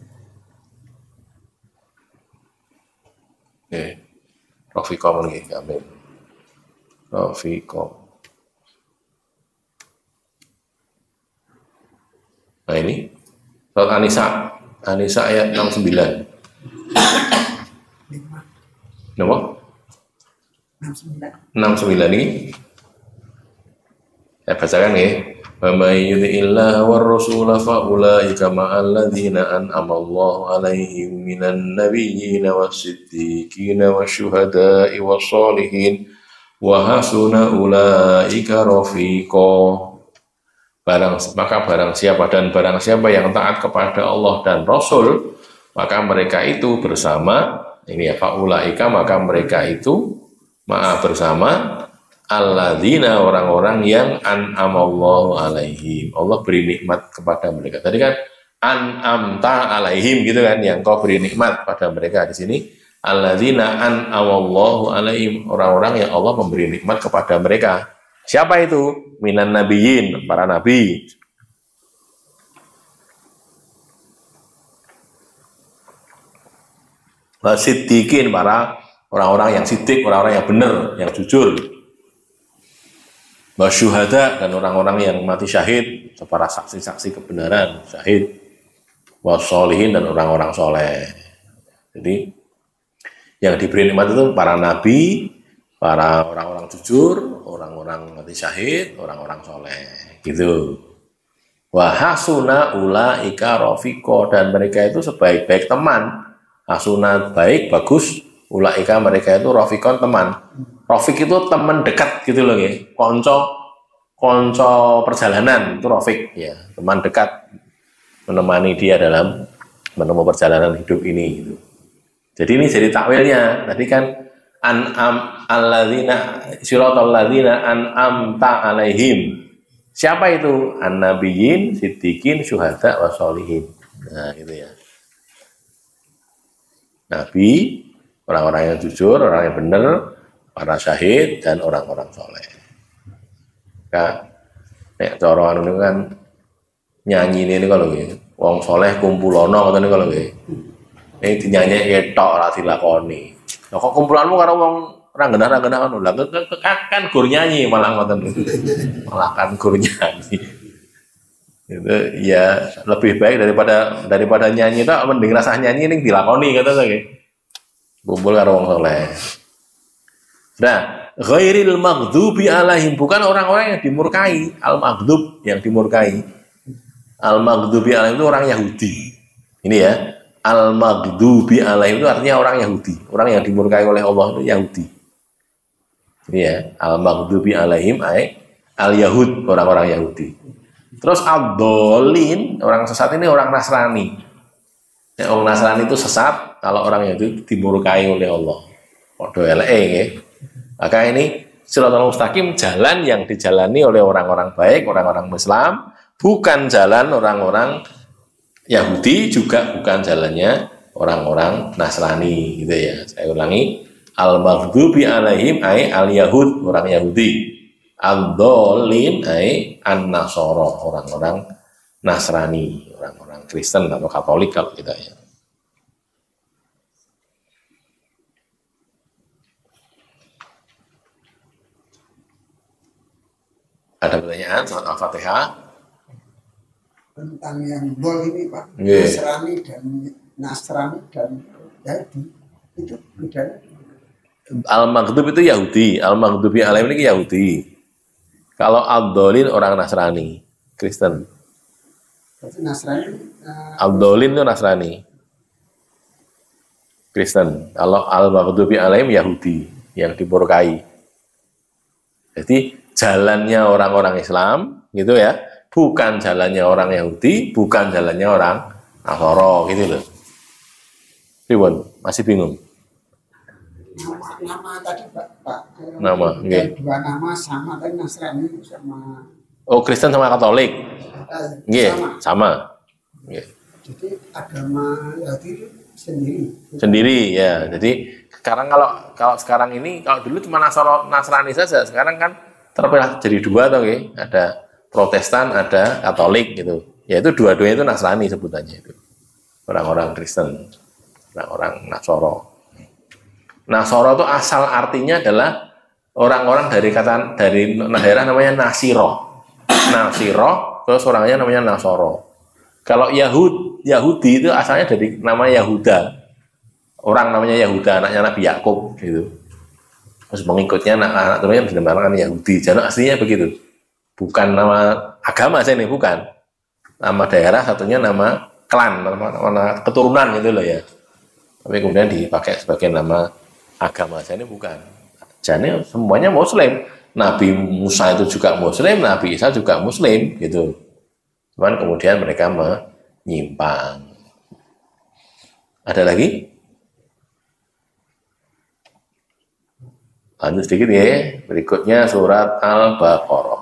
Eh, Rafiqa mun nggih, amin. Rafiqa. Nah ini surat An-Nisa, An-Nisa ayat enam puluh sembilan. Napa? enam puluh sembilan ini. Saya bacakan ya. Wa may yuti'illah war rasula fa ulaika ma'al ladzina an'ama Allahu 'alaihim minan nabiyyin was-siddiqin wasyuhada'i was-sholihin wa hasuna ulaika rafiqa. Barang maka barang siapa dan barang siapa yang taat kepada Allah dan Rasul, maka mereka itu bersama ini ya faulaika, maka mereka itu ma'a bersama alladzina, orang-orang yang an'amallahu alaihim, Allah beri nikmat kepada mereka. Tadi kan an'amta alaihim gitu kan, yang kau beri nikmat pada mereka. Di sini alladzina an'amallahu alaihim, orang-orang yang Allah memberi nikmat kepada mereka. Siapa itu? Minan nabiyyin, para nabi. Siddiqin, para orang-orang yang siddiq, orang-orang yang benar, yang jujur. Wasyuhada, dan orang-orang yang mati syahid, para saksi-saksi kebenaran, syahid. Wassolihin, dan orang-orang soleh. Jadi yang diberi nikmat itu para nabi, para orang-orang jujur, orang-orang mati syahid, orang-orang soleh, gitu. Wa hasuna ulaika rafiqa, dan mereka itu sebaik-baik teman. Hasuna baik, bagus, ulaika mereka itu rafiqon teman. Rafiq itu teman dekat gitu loh ya. Konco, konco perjalanan itu Rafiq ya, teman dekat menemani dia dalam menempuh perjalanan hidup ini gitu. Jadi ini jadi takwilnya. Tadi kan an'am alladzina siratal ladzina an'amta alaihim. Siapa itu? An-nabiyyin, siddiqin, syuhada, wassolihin. Nah, gitu ya. Nabi, orang-orang yang jujur, orang yang benar, para syahid dan orang-orang soleh. Kak, nek cara anu kan nyanyi ini kalau gitu. Wong soleh kumpulono ngoten kalau gitu. Ini dinyanyi tok ora dilakoni. Lah kok kumpulanmu karo wong ora genah-genah ngono. Lah kan gur nyanyi malah ngoten. Malah kan gur nyanyi. Itu ya lebih baik daripada daripada nyanyi tok mending rasah nyanyi ning dilakoni kata saya. Kumpul karo wong soleh. Nah, ghairil maghdubi alaihim, bukan orang-orang yang dimurkai, al-maghdub yang dimurkai. Al-maghdubi alaihim itu orang Yahudi. Ini ya, al-maghdubi alaihim itu artinya orang Yahudi, orang yang dimurkai oleh Allah itu Yahudi. Ini ya, al-maghdubi alaihim ay al-yahud, orang-orang Yahudi. Terus ad-dhalin, orang sesat ini orang Nasrani. Ya, orang Nasrani itu sesat kalau orang Yahudi dimurkai oleh Allah. Padha eleke nggih. Maka ini Shiratal Mustaqim, jalan yang dijalani oleh orang-orang baik, orang-orang Islam, bukan jalan orang-orang Yahudi, juga bukan jalannya orang-orang Nasrani, gitu ya. Saya ulangi, al-maghdubi alaihim ay al-yahud, orang Yahudi, al-dhalin ay an-nasara, orang-orang Nasrani, orang-orang Kristen atau Katolik kalau kita ya. Ada pertanyaan soal Al-Fatihah? Tentang yang bol ini Pak, yeah. Nasrani dan Nasrani dan Yahudi itu bedanya. Al-Maghdub itu Yahudi, Al-Maghdubi alaihim ini Yahudi. Kalau Ad-Dhalin orang Nasrani, Kristen. Berarti Nasrani uh, Ad-Dhalin itu Nasrani, Kristen. Kalau Al-Maghdubi alaihim Yahudi yang dimurkai. Jadi jalannya orang-orang Islam, gitu ya, bukan jalannya orang Yahudi, bukan jalannya orang Nasara, gitu loh. Ribon, masih bingung? nama, nama tadi Pak, Pak. Nama, okay. Dua nama sama, tapi Nasrani sama. Oh, Kristen sama Katolik? Eh, sama. Sama. Okay. Jadi agama Yahudi sendiri. Sendiri, ya. Jadi sekarang kalau kalau sekarang ini, kalau dulu cuma Nasara, Nasrani saja, sekarang kan terbelah jadi dua atau okay? Ada Protestan, ada Katolik gitu. Yaitu dua-duanya itu Nasrani sebutannya itu. Orang-orang Kristen, orang-orang Nasara. Nasara itu asal artinya adalah orang-orang dari kata dari daerah namanya Nasiro. Nasiro, terus orangnya namanya Nasoro. Kalau Yahud, Yahudi itu asalnya dari nama Yahuda. Orang namanya Yahuda, anaknya Nabi Yakub gitu. Terus mengikutnya anak-anak turunnya dinamakan Yahudi. Jadi aslinya begitu. Bukan nama agama saya ini, bukan. Nama daerah, satunya nama klan, nama, nama keturunan gitu loh ya. Tapi kemudian dipakai sebagai nama agama saya ini, bukan. Jadi semuanya Muslim. Nabi Musa itu juga Muslim, Nabi Isa juga Muslim gitu. Cuman kemudian mereka menyimpang. Ada lagi? Lanjut sedikit ya. Berikutnya surat Al-Baqarah.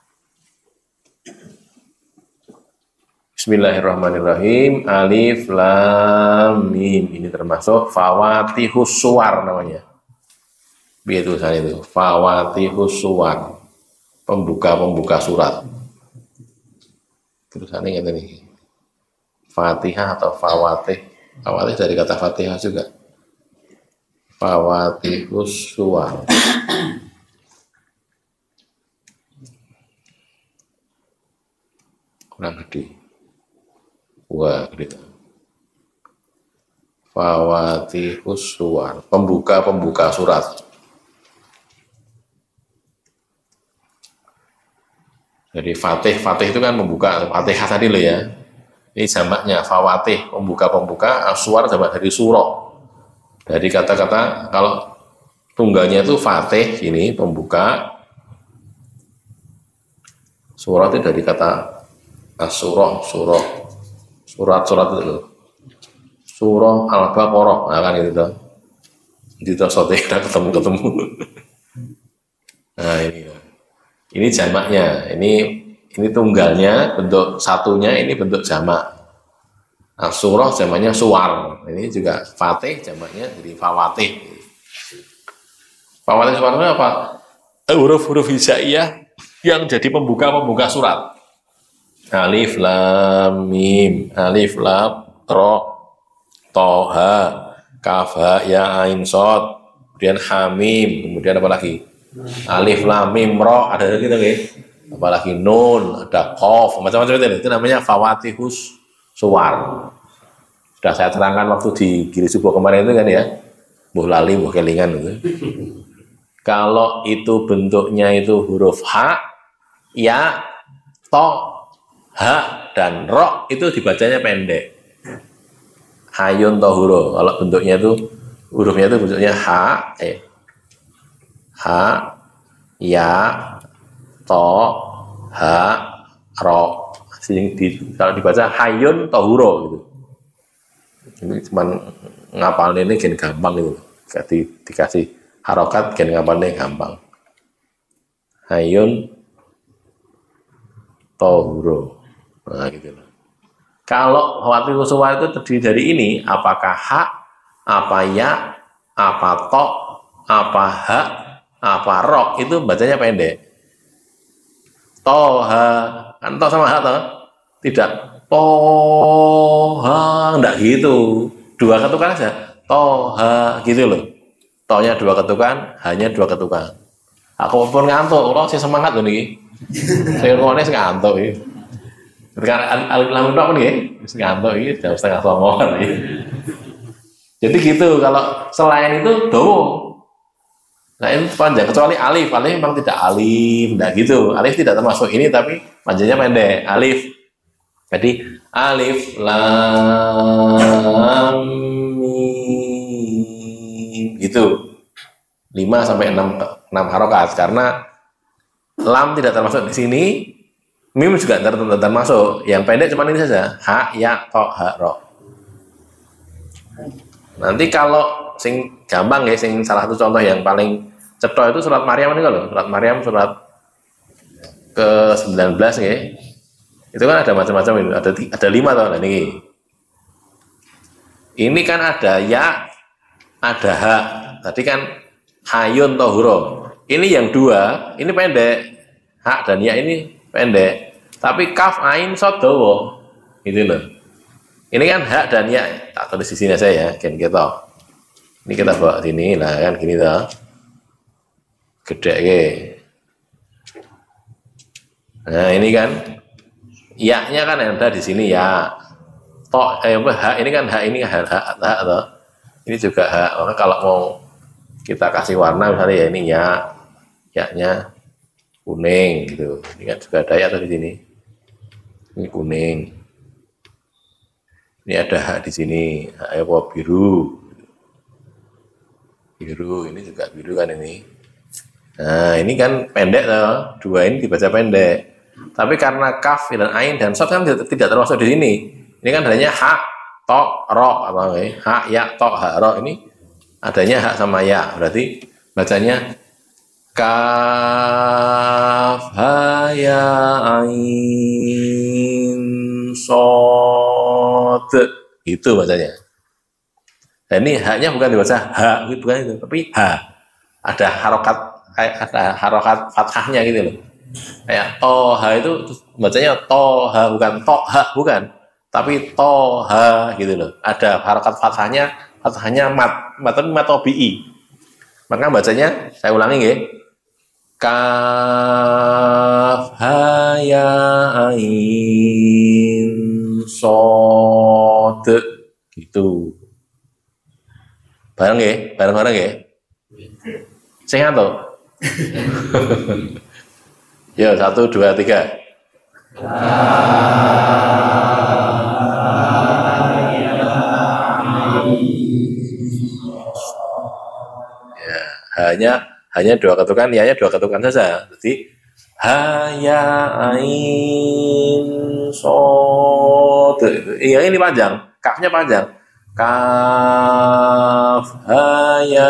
Bismillahirrahmanirrahim. Alif Lam Mim. Ini termasuk Fawatihus Suwar namanya. Biar tulisannya itu. Fawatihus Suwar. Pembuka-pembuka surat. Tulisannya kayak ini. Fatihah atau Fawatih. Fawatih dari kata Fatihah juga. Fawatihus Suwar. Kurang gede. Wah, gede. Fawatihus Suwar. Pembuka-pembuka surat. Jadi Fatih, Fatih itu kan membuka, Fatihah tadi loh ya. Ini jamaknya Fawatih, pembuka-pembuka, Suwar jamak dari surah. Dari kata-kata, kalau tunggalnya itu Fatih, ini pembuka. Surah itu dari kata as-surah, surah, surat-surat itu loh. Surah Al-Baqarah, nah kan itu tuh. Di tasawuf kita ketemu-ketemu. Nah ini, ini jamaknya, ini ini tunggalnya, bentuk satunya ini bentuk jamak. Nah, surah jamaknya suwar. Ini juga fatih jamaknya jadi fawatih. Fawatih suwar itu apa? Huruf-huruf hijaiyah yang jadi pembuka-pembuka surat. Alif lam mim, alif lam ra, toha, kaf ha ya ain shad, kemudian hamim, kemudian apa lagi? Alif lam mim ra, ada lagi gitu nggih. Apalagi nun, ada qaf, macam-macam itu. Itu namanya fawatihus suwar. Sudah saya terangkan waktu di Giri Subuh kemarin itu kan ya. Mbuh lali, mbuh kelingan gitu. Kalau itu bentuknya itu huruf ha, ya, to, ha, dan ro itu dibacanya pendek. Hayun tohuro. Kalau bentuknya itu hurufnya itu bentuknya ha, eh, ha, ya, to, ha, ro. Kalau dibaca hayun tohuro gitu. Ini cuman ngapal ini gen gampang gitu. Di, dikasih harokat gen ngapal ini gampang. Hayun tohuro. Nah gitu loh. Kalau khawatir suwar itu terdiri dari ini, apakah ha, apa ya, apa to, apa ha, apa ro, itu bacanya pendek. Toha, kan to sama ha toh? Tidak. Toha, enggak gitu. Dua ketukan aja. Toha, gitu loh. Tohnya dua ketukan, hanya dua ketukan. Aku pun ngantuk, orang sih semangat loh nih. Saya ngomongnya ngantuk ya. Karena alif lam ra nih, wis ngantuk iki jam setengah songo. Jadi gitu, kalau selain itu dawa. Nah itu panjang, kecuali alif, alif memang tidak alif, tidak gitu. Alif tidak termasuk ini, tapi panjangnya pendek. Alif. Jadi alif lam mim gitu. lima sampai enam enam harokat karena lam tidak termasuk di sini. Mim juga termasuk. Yang pendek cuma ini saja. Ha, ya, to, ha, ro. Nanti kalau sing gampang ya, sing salah satu contoh yang paling cetha itu surat Maryam ini kalau surat Maryam surat ke sembilan belas ya. Itu kan ada macam-macam itu. Ada ada lima tahun ini. Ini kan ada ya, ada ha. Tadi kan hayun tohuro. Ini yang dua, ini pendek. Ha dan ya ini pendek. Tapi kaf ain shad dawa. Gitu loh. Ini kan hak dan ya. Tak tulis di sini saya ya, kan kita. Ini kita bawa sini lah kan gini toh. Gede ke. Nah, ini kan ya-nya kan ada di sini ya. Tok eh apa hak ini kan hak ini hak hak hak toh. Ini juga hak. Maka kalau mau kita kasih warna misalnya ya ini ya. Ya-nya kuning gitu. Ini kan juga ada ya di sini. Ini kuning. Ini ada hak di sini, hak apa biru. Biru, ini juga biru kan ini. Nah, ini kan pendek loh. Dua ini dibaca pendek. Tapi karena kaf dan ain dan shad kan tidak termasuk di sini. Ini kan adanya hak, to, ro apa ya? Hak, ya, to, ha, ro ini adanya hak sama ya. Berarti bacanya kaf ha ya ain shad itu bacanya. Dan ini haknya bukan dibaca ha, bukan itu, tapi ha. Ada harokat ada harokat fathahnya gitu loh. Kayak toha itu bacanya toha bukan toha bukan, tapi toha gitu loh. Ada harokat fathahnya, fathahnya mat, mat tapi mat tobi'i. Maka bacanya saya ulangi nggih. Kaf ha ya ain shad gitu. Bareng nggih, bareng-bareng nggih. Sing ngantuk. Yo, satu, dua, tiga. Ya, hanya hanya dua ketukan, ianya dua ketukan saja. Jadi ha ya ain sod. Iya ini panjang, kafnya panjang. Kaf ha ya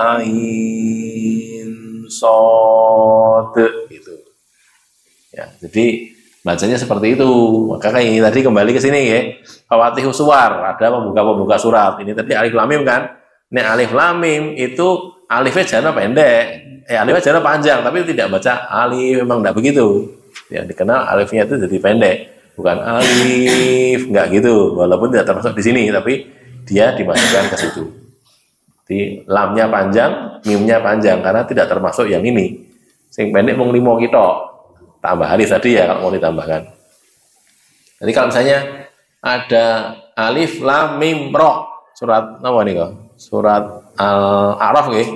ain sod gitu. Ya, jadi bacanya seperti itu. Maka kayak ini tadi kembali ke sini ya. Fawatihus suwar, ada pembuka-pembuka surat. Ini tadi alif lam mim kan. Ini alif lam mim itu alifnya jana pendek. Eh alifnya jana panjang, tapi tidak baca alif, memang tidak begitu. Yang dikenal alifnya itu jadi pendek, bukan alif, enggak gitu. Walaupun tidak termasuk di sini, tapi dia dimasukkan ke situ. Jadi lamnya panjang, mimnya panjang karena tidak termasuk yang ini. Sing pendek mung limo kita. Tambah alif tadi ya kalau mau ditambahkan. Jadi kalau misalnya ada alif lam mim ro, surat apa nih kok? Surat Al-A'raf nggih.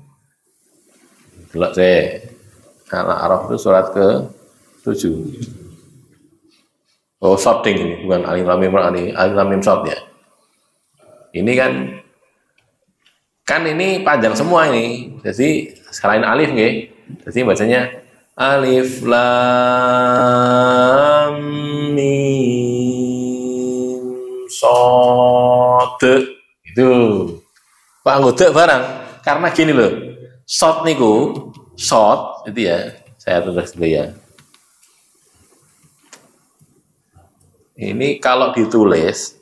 Delok saya. Al-A'raf itu surat ke tujuh. Oh, shorting ini, bukan alif lam mim ro ini, alif lam mim short ya. Ini kan kan ini panjang semua ini. Jadi selain alif nggih. Jadi bacanya alif lam mim shad. Itu. Pak anggota barang karena gini loh. Shad niku, shad itu ya. Saya tulis dulu ya. Ini kalau ditulis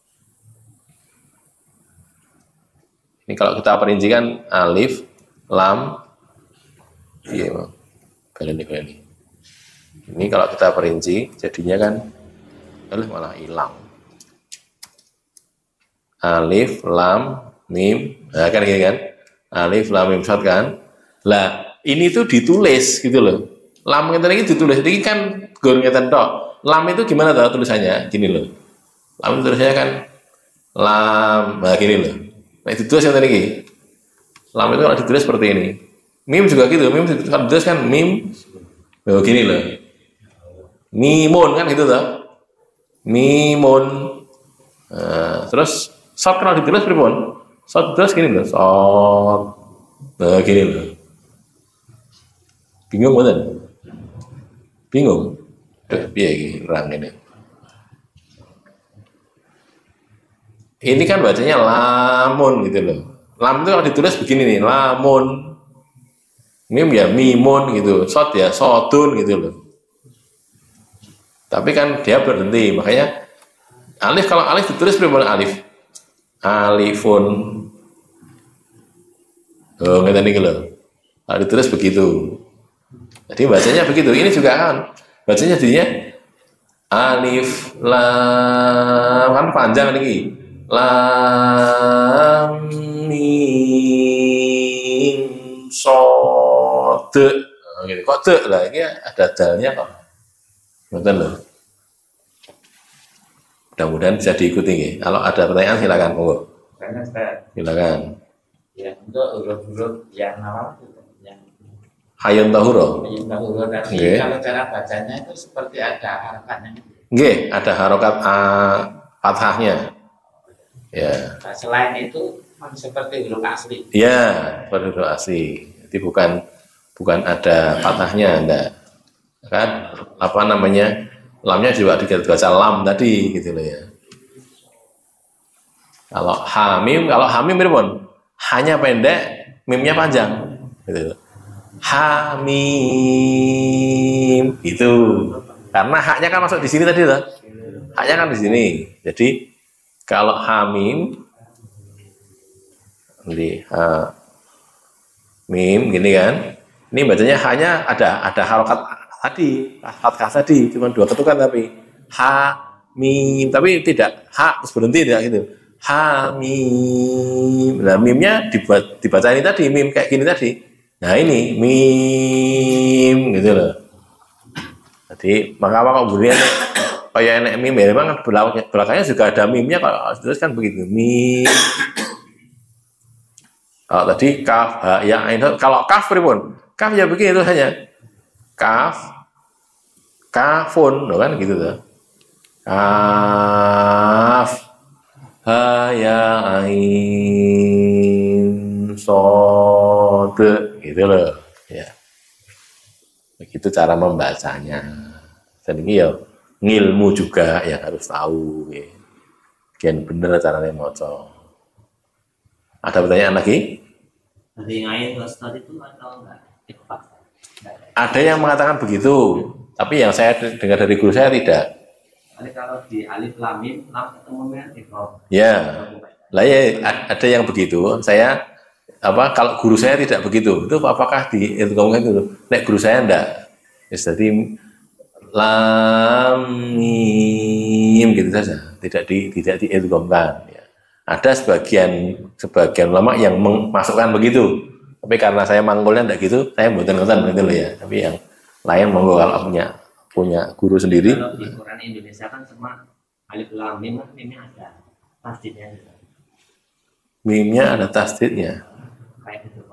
ini kalau kita perincikan alif lam iya Bang. Ini, ini. Ini kalau kita perinci jadinya kan alif malah hilang. Alif lam mim, nah kan gini kan? Alif lam mim shad kan? Lah, ini tuh ditulis gitu loh. Lam ngeten iki ditulis. Ini kan gur ngeten tok. Lam itu gimana tuh tulisannya? Gini loh. Lam itu tulisannya kan lam, nah gini loh. Nah, ditulis ngeten iki. Lam itu kalau ditulis seperti ini. Mim juga gitu, mim kalau ditulis kan mim, oh gini loh, mimun kan gitu tuh, mimun. Nah, terus short kalau ditulis pripun? Short ditulis gini loh, short, nah gini loh. Bingung banget, bingung. Duh, piye iki rang ini. Ini kan bacanya lamun gitu loh. Lam itu kalau ditulis begini nih, lamun. Mim ya mimun gitu, shot ya sodun gitu loh. Tapi kan dia berhenti, makanya alif kalau alif ditulis berapa alif? Alifun. Oh, ngeten iki lho. Kalau ditulis begitu. Jadi bacanya begitu. Ini juga kan bacanya jadinya alif lam kan panjang nih. Lam mim shad. Oh, gitu. Kok te lah ini ada dalnya kok. Betul loh. Mudah-mudahan bisa diikuti nih. Kalau ada pertanyaan silakan monggo. Silakan. Ya, untuk huruf-huruf yang awal yang Hayun tahuro. Hayun tahuro tadi Okay. Kalau cara bacanya itu seperti ada harokatnya. Nggih, ada harokat a fathahnya. Ya. Nah, selain itu seperti huruf asli. Ya, seperti huruf asli. Jadi bukan bukan ada fathahnya, enggak. Kan apa namanya? Lamnya juga dibaca lam tadi gitu loh ya. Kalau hamim, kalau hamim berapa? Hanya pendek, mimnya panjang. Gitu. Hamim itu. Karena haknya kan masuk di sini tadi loh. Haknya kan di sini. Jadi kalau hamim di ha, mim gini kan. Ini bacanya hanya ada ada harokat tadi, fathah tadi, cuma dua ketukan tapi ha mim, tapi tidak ha terus berhenti tidak gitu. Ha mim. Nah, mimnya dibaca, dibaca ini tadi, mim kayak gini tadi. Nah, ini mim gitu loh. Jadi maka apa kok bunyinya kayak enek mim ya, memang belakangnya juga ada mimnya kalau terus kan begitu. Mim. Kalau tadi kaf, ha, ya, ain. Kalau kaf pripun? Kaf ya begitu hanya kaf, kafun, loh kan gitu tuh. Kaf, ha, ya, ain, sod, gitu loh. Ya, Begitu cara membacanya. Dan ini ya ngilmu juga yang harus tahu. Ya. Kian bener caranya moco. Ada pertanyaan lagi? Dari ngain Ustaz itu atau enggak? Ada yang mengatakan begitu, tapi yang saya dengar dari guru saya tidak. Jadi kalau di alif lam mim lam ketemu dengan ikrob. Ya, lah ya ada yang begitu. Saya apa? Kalau guru saya tidak begitu, itu apakah di idghamkan itu? Nek guru saya enggak. Yes, jadi lam mim gitu saja, tidak di tidak diidghamkan. Ya. Ada sebagian sebagian ulama yang memasukkan begitu, tapi karena saya manggulnya enggak gitu, saya mboten ngoten gitu loh ya. Tapi yang lain monggo kalau punya punya guru sendiri. Kalau di Quran Indonesia kan semua alif lam mim, mimnya ada tasdidnya. Mimnya ada tasdidnya. Kayak gitu.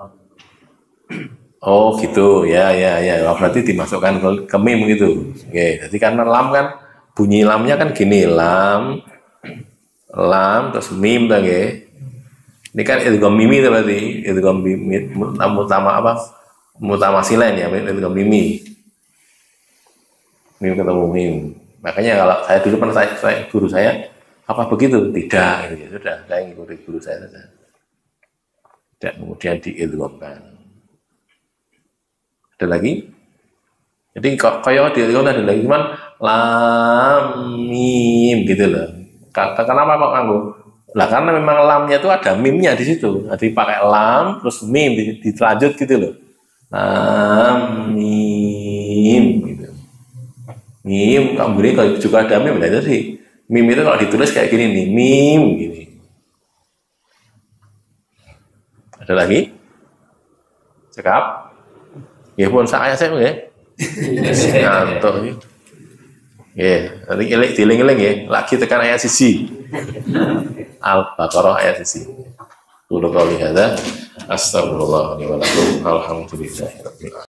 Oh gitu, ya ya ya. Berarti dimasukkan ke, ke mim gitu. Oke, jadi karena lam kan bunyi lamnya kan gini, lam lam terus mim lagi. Ini kan idgham mimi itu berarti idgham mimi mutama apa? Mutamasilan ya, idgham mimi. Mim ketemu mim. Makanya kalau saya dulu pernah saya, saya guru saya apa begitu? Tidak, gitu ya. Sudah, saya ngikuti guru saya saja. Tidak kemudian diidghamkan. Ada lagi? Jadi kok kayak diidgham ada lagi cuman lam mim gitu loh. Kenapa kok nganggo? Lah karena memang lamnya itu ada mimnya di situ. Jadi pakai lam terus mim dilanjut gitu loh. Lam mim gitu. Mim kamu beri kalau juga ada mim itu sih. Mim itu kalau ditulis kayak gini nih, mim gini. Ada lagi? Cekap. Ya pun saya saya ya. Ngantuk. Ya, nanti ilik diling-iling ya. Lagi tekan ayat sisi. Al-Baqarah ayat sisi. Qul qawli hadza astaghfirullah li wa lakum. Alhamdulillah.